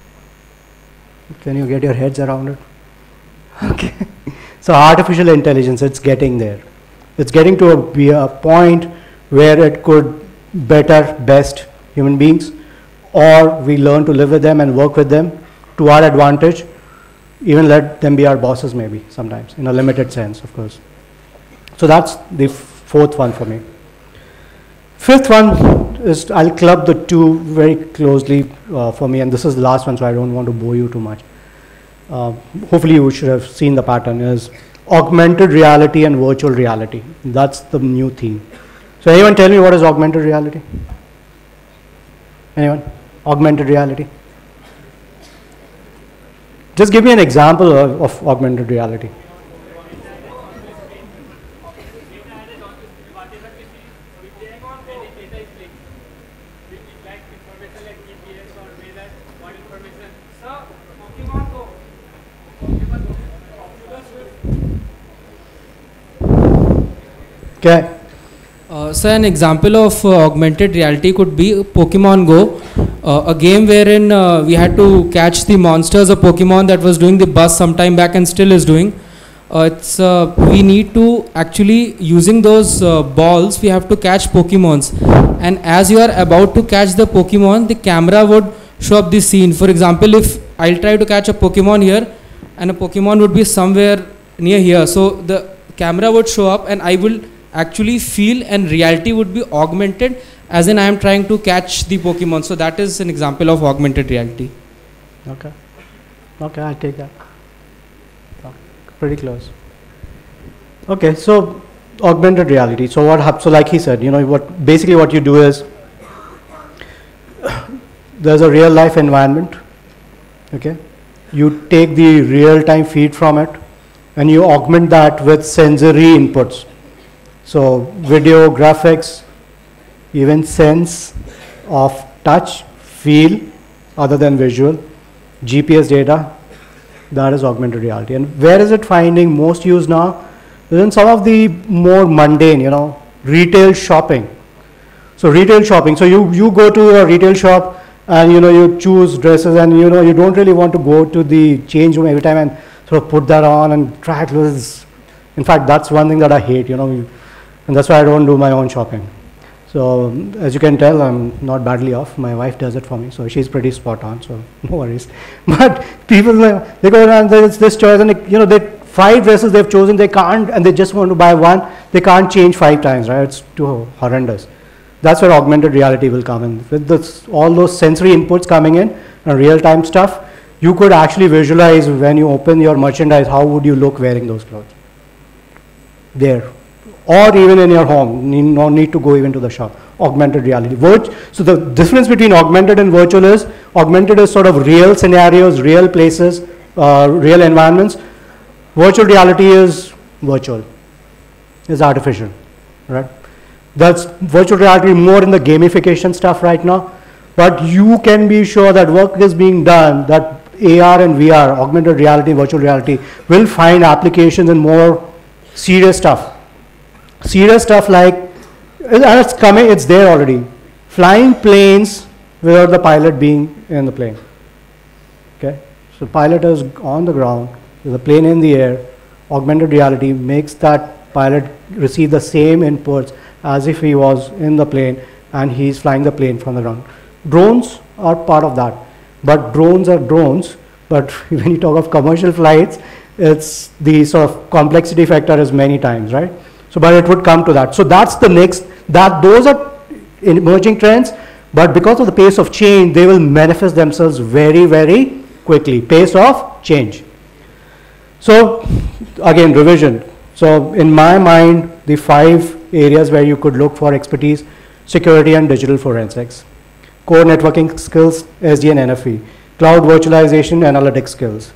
Can you get your heads around it? Okay. So artificial intelligence, it's getting there. It's getting to a, be a point where it could better, best human beings, or we learn to live with them and work with them to our advantage. Even let them be our bosses maybe sometimes, in a limited sense, of course. So that's the fourth one for me. Fifth one is, I'll club the two very closely uh, for me, and this is the last one, so I don't want to bore you too much. Uh, hopefully you should have seen the pattern, is augmented reality and virtual reality. That's the new theme. So anyone tell me what is augmented reality? Anyone? Augmented reality? Just give me an example of, of augmented reality. Sir, Okay. Uh, so an example of uh, augmented reality could be Pokemon Go, uh, a game wherein uh, we had to catch the monsters of Pokemon that was doing the buzz some time back and still is doing. Uh, it's uh, we need to actually using those uh, balls we have to catch Pokemons, and as you are about to catch the Pokemon, the camera would show up the scene. For example, if I'll try to catch a Pokemon here and a Pokemon would be somewhere near here, so the camera would show up and I will actually feel, and reality would be augmented as in I am trying to catch the Pokemon. So that is an example of augmented reality. Okay. Okay, I'll take that. Pretty close. Okay, so augmented reality. So what happens? So like he said, you know, what basically what you do is there's a real life environment. Okay, you take the real time feed from it and you augment that with sensory inputs. So video, graphics, even sense of touch, feel, other than visual, G P S data. That is augmented reality. And where is it finding most use now? Is in some of the more mundane, you know, retail shopping. So retail shopping. So you, you go to a retail shop and, you know, you choose dresses and, you know, you don't really want to go to the change room every time and sort of put that on and try clothes. In fact, that's one thing that I hate, you know, and that's why I don't do my own shopping. So as you can tell, I'm not badly off. My wife does it for me, so she's pretty spot on, so no worries. But people, they go around, there's this choice, and it, you know, they five dresses they've chosen, they can't, and they just want to buy one, they can't change five times, right? It's too horrendous. That's where augmented reality will come in. With this, all those sensory inputs coming in, and real-time stuff, you could actually visualize when you open your merchandise, how would you look wearing those clothes? There. Or even in your home, need, no need to go even to the shop. Augmented reality. Virt so the difference between augmented and virtual is, augmented is sort of real scenarios, real places, uh, real environments. Virtual reality is virtual, is artificial, right? That's virtual reality more in the gamification stuff right now, but you can be sure that work is being done, that A R and V R, augmented reality, virtual reality, will find applications in more serious stuff. Serious stuff like, and it's coming, it's there already. Flying planes without the pilot being in the plane. Okay, so pilot is on the ground, with the plane in the air. Augmented reality makes that pilot receive the same inputs as if he was in the plane and he's flying the plane from the ground. Drones are part of that, but drones are drones. But when you talk of commercial flights, it's the sort of complexity factor is many times, right? So, but it would come to that. So that's the next, that those are emerging trends, but because of the pace of change, they will manifest themselves very, very quickly. Pace of change. So again, revision. So in my mind, the five areas where you could look for expertise: security and digital forensics, core networking skills, S D and N F V, cloud virtualization, analytics skills,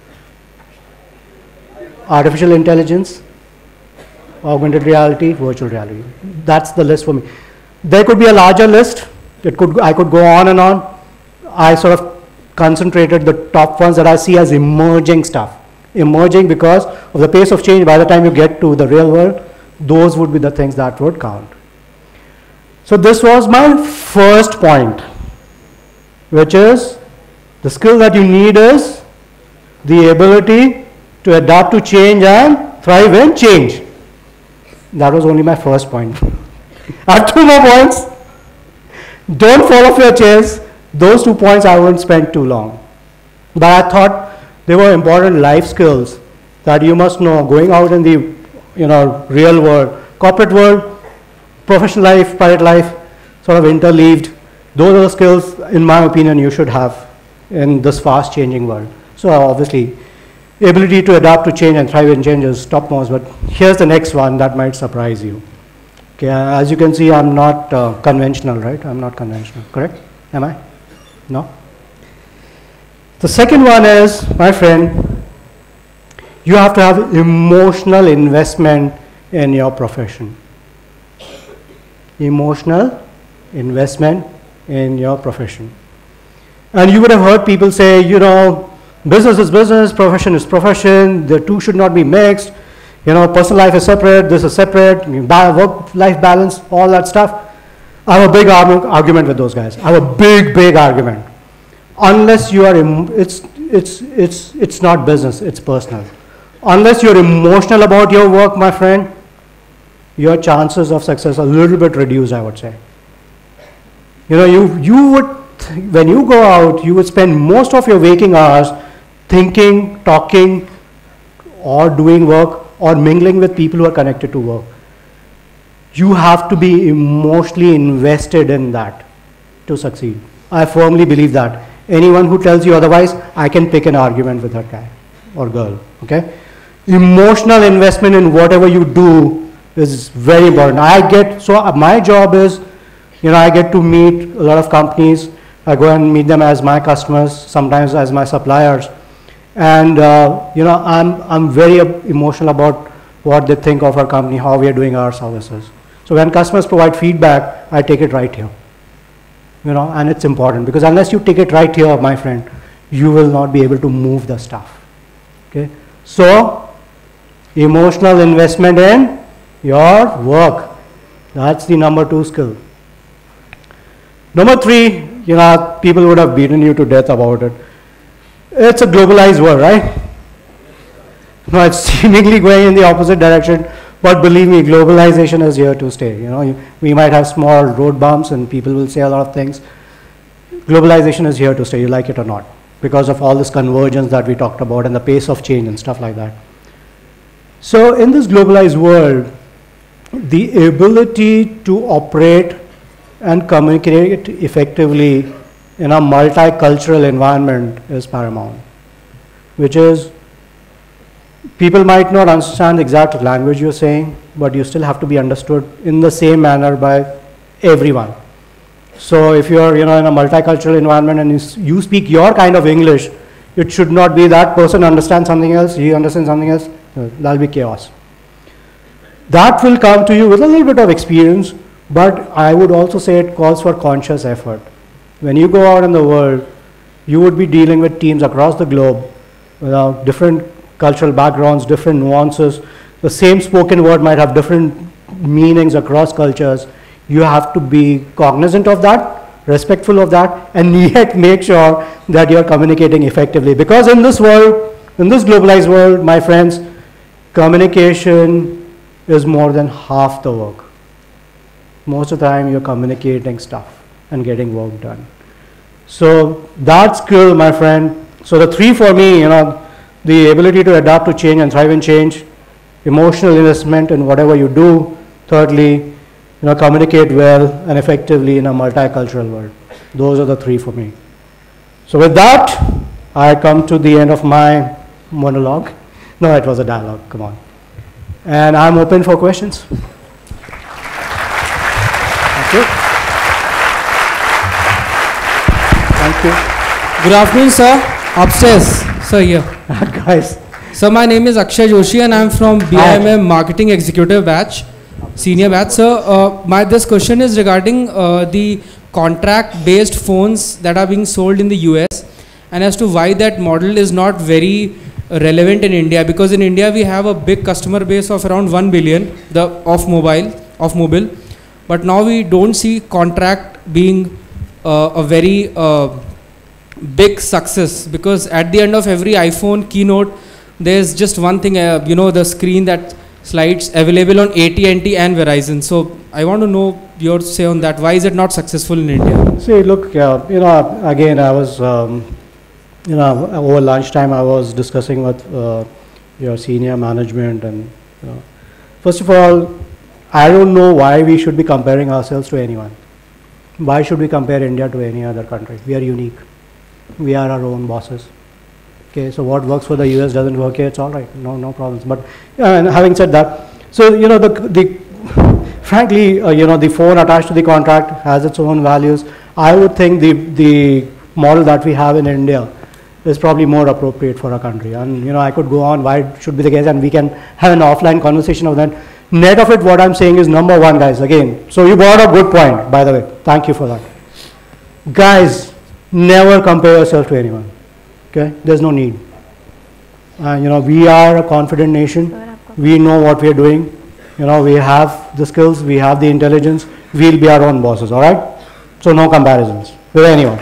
artificial intelligence, augmented reality, virtual reality. That's the list for me. There could be a larger list. It could, I could go on and on. I sort of concentrated the top ones that I see as emerging stuff. Emerging because of the pace of change. By the time you get to the real world, those would be the things that would count. So this was my first point, which is the skill that you need is the ability to adapt to change and thrive in change. That was only my first point. I have two more points. Don't fall off your chairs. Those two points I won't spend too long. But I thought they were important life skills that you must know going out in the you know, real world, corporate world, professional life, private life, sort of interleaved. Those are the skills, in my opinion, you should have in this fast changing world. So obviously, ability to adapt to change and thrive in change is topmost, but here's the next one that might surprise you. Okay, as you can see, I'm not uh, conventional, right? I'm not conventional, correct? Am I? No? The second one is, my friend, you have to have emotional investment in your profession. Emotional investment in your profession. And you would have heard people say, you know, business is business, profession is profession, the two should not be mixed. You know, personal life is separate, this is separate, work-life balance, all that stuff. I have a big argu argument with those guys. I have a big, big argument. Unless you are, it's, it's, it's, it's not business, it's personal. Unless you're emotional about your work, my friend, your chances of success are a little bit reduced, I would say. You know, you, you would, when you go out, you would spend most of your waking hours thinking, talking, or doing work, or mingling with people who are connected to work. You have to be emotionally invested in that to succeed. I firmly believe that. Anyone who tells you otherwise, I can pick an argument with that guy or girl, okay? Emotional investment in whatever you do is very important. I get, so my job is, you know, I get to meet a lot of companies. I go and meet them as my customers, sometimes as my suppliers. And, uh, you know, I'm, I'm very emotional about what they think of our company, how we are doing our services. So when customers provide feedback, I take it right here. You know, and it's important because unless you take it right here, my friend, you will not be able to move the stuff. Okay? So, emotional investment in your work. That's the number two skill. Number three, you know, people would have beaten you to death about it. It's a globalized world, right? No, it's seemingly going in the opposite direction, but believe me, globalization is here to stay. You know, you, we might have small road bumps and people will say a lot of things. Globalization is here to stay, you like it or not, because of all this convergence that we talked about and the pace of change and stuff like that. So in this globalized world, the ability to operate and communicate effectively in a multicultural environment is paramount, which is people might not understand the exact language you're saying, but you still have to be understood in the same manner by everyone. So if you're, you know, in a multicultural environment and you, you speak your kind of English, it should not be that person understands something else, he understands something else, that'll be chaos. That will come to you with a little bit of experience, but I would also say it calls for conscious effort. When you go out in the world, you would be dealing with teams across the globe, you know, different cultural backgrounds, different nuances. The same spoken word might have different meanings across cultures. You have to be cognizant of that, respectful of that, and yet make sure that you're communicating effectively. Because in this world, in this globalized world, my friends, communication is more than half the work. Most of the time, you're communicating stuff and getting work done. So that skill, my friend, so the three for me, you know, the ability to adapt to change and thrive in change, emotional investment in whatever you do, thirdly, you know, communicate well and effectively in a multicultural world. Those are the three for me. So with that, I come to the end of my monologue. No, it was a dialogue, come on. And I'm open for questions. Thank you. Thank you. Good afternoon, sir. Upstairs, sir, here. Guys. Sir, my name is Akshay Joshi and I'm from B I M Marketing Executive Batch, Senior Batch. Sir, uh, my this question is regarding uh, the contract-based phones that are being sold in the U S and as to why that model is not very relevant in India, because in India we have a big customer base of around one billion the of mobile, of mobile, but now we don't see contract being uh, a very uh, big success, because at the end of every iPhone keynote there's just one thing, uh, you know, the screen that slides available on A T and T and Verizon. So I want to know your say on that. Why is it not successful in India? See, look, uh, you know, again, I was, um, you know, over lunchtime I was discussing with uh, your senior management, and you know, first of all, I don't know why we should be comparing ourselves to anyone. Why should we compare India to any other country? We are unique. We are our own bosses. Okay, so what works for the U S doesn't work here, it's all right, no, no problems. But yeah, and having said that, so you know, the, the frankly, uh, you know, the phone attached to the contract has its own values. I would think the the model that we have in India is probably more appropriate for our country. And you know, I could go on why it should be the case, and we can have an offline conversation of that. Net of it, what I'm saying is number one, guys. Again, so you brought up a good point, by the way. Thank you for that, guys. Never compare yourself to anyone. Okay, there's no need. And you know, we are a confident nation. we know what we are doing. You know, we have the skills, we have the intelligence, we'll be our own bosses, all right? So no comparisons with anyone.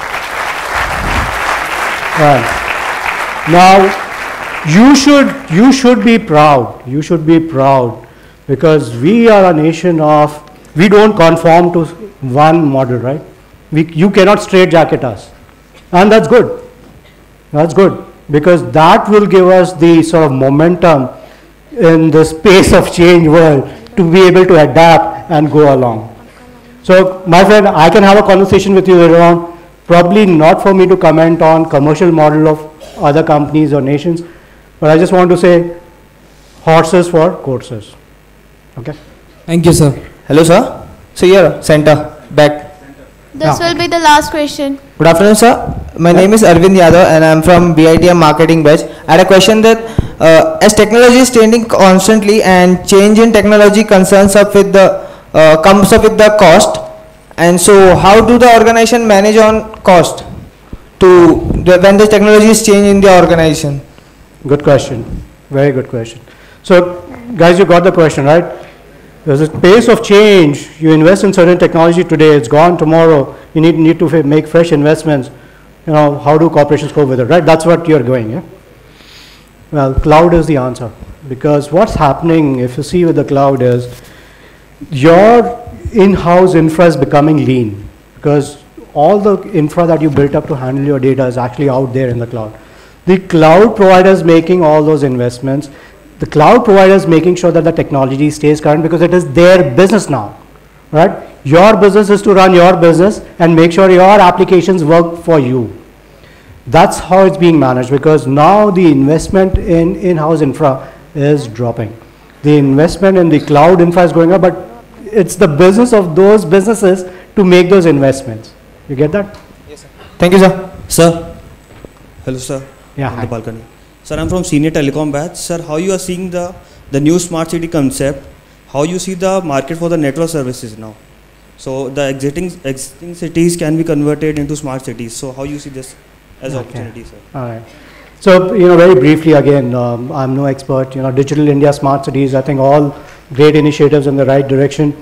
Right. Now, you should, you should be proud. You should be proud because we are a nation of, we don't conform to one model, right? We, you cannot straitjacket us. And that's good. That's good because that will give us the sort of momentum in the space of change world to be able to adapt and go along. So, my friend, I can have a conversation with you later on. Probably not for me to comment on commercial model of other companies or nations, but I just want to say horses for courses. Okay. Thank you, sir. Hello, sir. So here, center, back. This Yeah. will be the last question. Good afternoon, sir. My name is Arvind Yadav and I am from B I T M marketing batch. I had a question that uh, as technology is changing constantly and change in technology concerns up with the uh, comes up with the cost, and so how do the organization manage on cost to the, when the technology is changing in the organization? Good question. Very good question. So, guys, you got the question, right? There's a pace of change. You invest in certain technology today, it's gone tomorrow. You need, need to make fresh investments. You know, how do corporations cope with it, right? That's what you're going, yeah? Well, cloud is the answer. Because what's happening, if you see with the cloud is, your in-house infra is becoming lean. Because all the infra that you built up to handle your data is actually out there in the cloud. The cloud providers making all those investments, the cloud providers making sure that the technology stays current because it is their business now, right? Your business is to run your business and make sure your applications work for you. That's how it's being managed because now the investment in in-house infra is dropping. The investment in the cloud infra is going up, but it's the business of those businesses to make those investments. You get that? Yes, sir. Thank you, sir. Sir. Hello, sir. Yeah, On hi. the balcony. Sir, I'm from Senior Telecom Batch. Sir, how you are seeing the, the new smart city concept? How you see the market for the network services now? So the existing, existing cities can be converted into smart cities. So how you see this as Okay. opportunity, sir? All right. So, you know, very briefly again, um, I'm no expert, you know, Digital India, Smart Cities, I think all great initiatives in the right direction.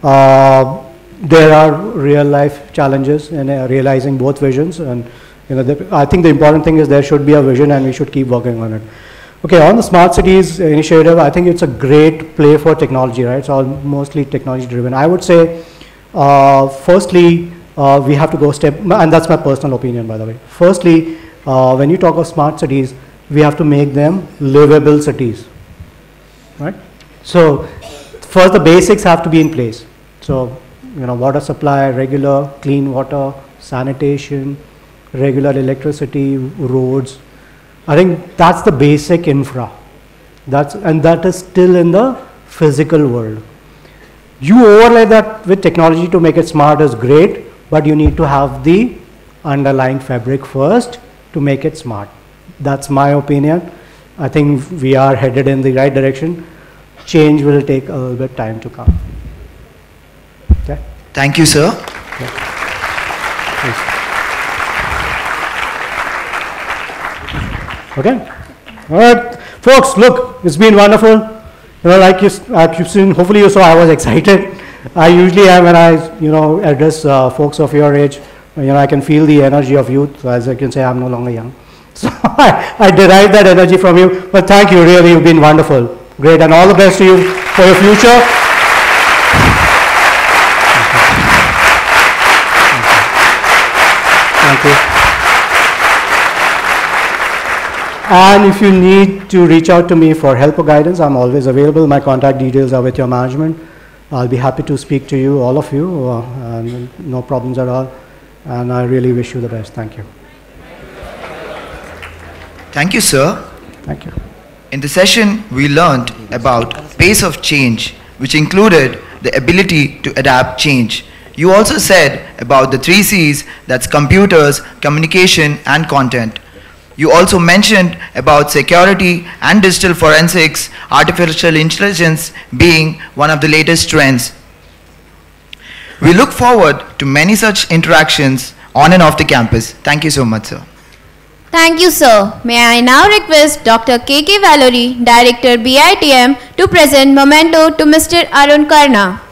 Uh, there are real life challenges in uh, realizing both visions and, you know, the, I think the important thing is there should be a vision and we should keep working on it. Okay, on the Smart Cities initiative, I think it's a great play for technology, right? It's all mostly technology driven. I would say, uh, firstly, uh, we have to go step, and that's my personal opinion, by the way. Firstly, uh, when you talk of smart cities, we have to make them livable cities, right? So, first the basics have to be in place. So, you know, water supply, regular clean water, sanitation, regular electricity, roads. I think that's the basic infra. That's, and that is still in the physical world. You overlay that with technology to make it smart is great, but you need to have the underlying fabric first to make it smart. That's my opinion. I think we are headed in the right direction. Change will take a little bit time to come. Okay? Thank you, sir. Okay? All right. Folks, look, it's been wonderful. You know, like you, like you've seen, hopefully you saw I was excited. I usually am when I, you know, address uh, folks of your age. You know, I can feel the energy of youth. So as I can say, I'm no longer young. So I, I derive that energy from you. But thank you, really, you've been wonderful. Great, and all the best to you for your future. Thank you. And if you need to reach out to me for help or guidance, I'm always available. My contact details are with your management. I'll be happy to speak to you, all of you, uh, and no problems at all. And I really wish you the best. Thank you. Thank you, sir. Thank you. In the session, we learned about pace of change, which included the ability to adapt change. You also said about the three C's, that's computers, communication, and content. You also mentioned about security and digital forensics, artificial intelligence being one of the latest trends. We look forward to many such interactions on and off the campus. Thank you so much, sir. Thank you, sir. May I now request Doctor K K Valory, Director B I T M, to present memento to Mister Arun Karna.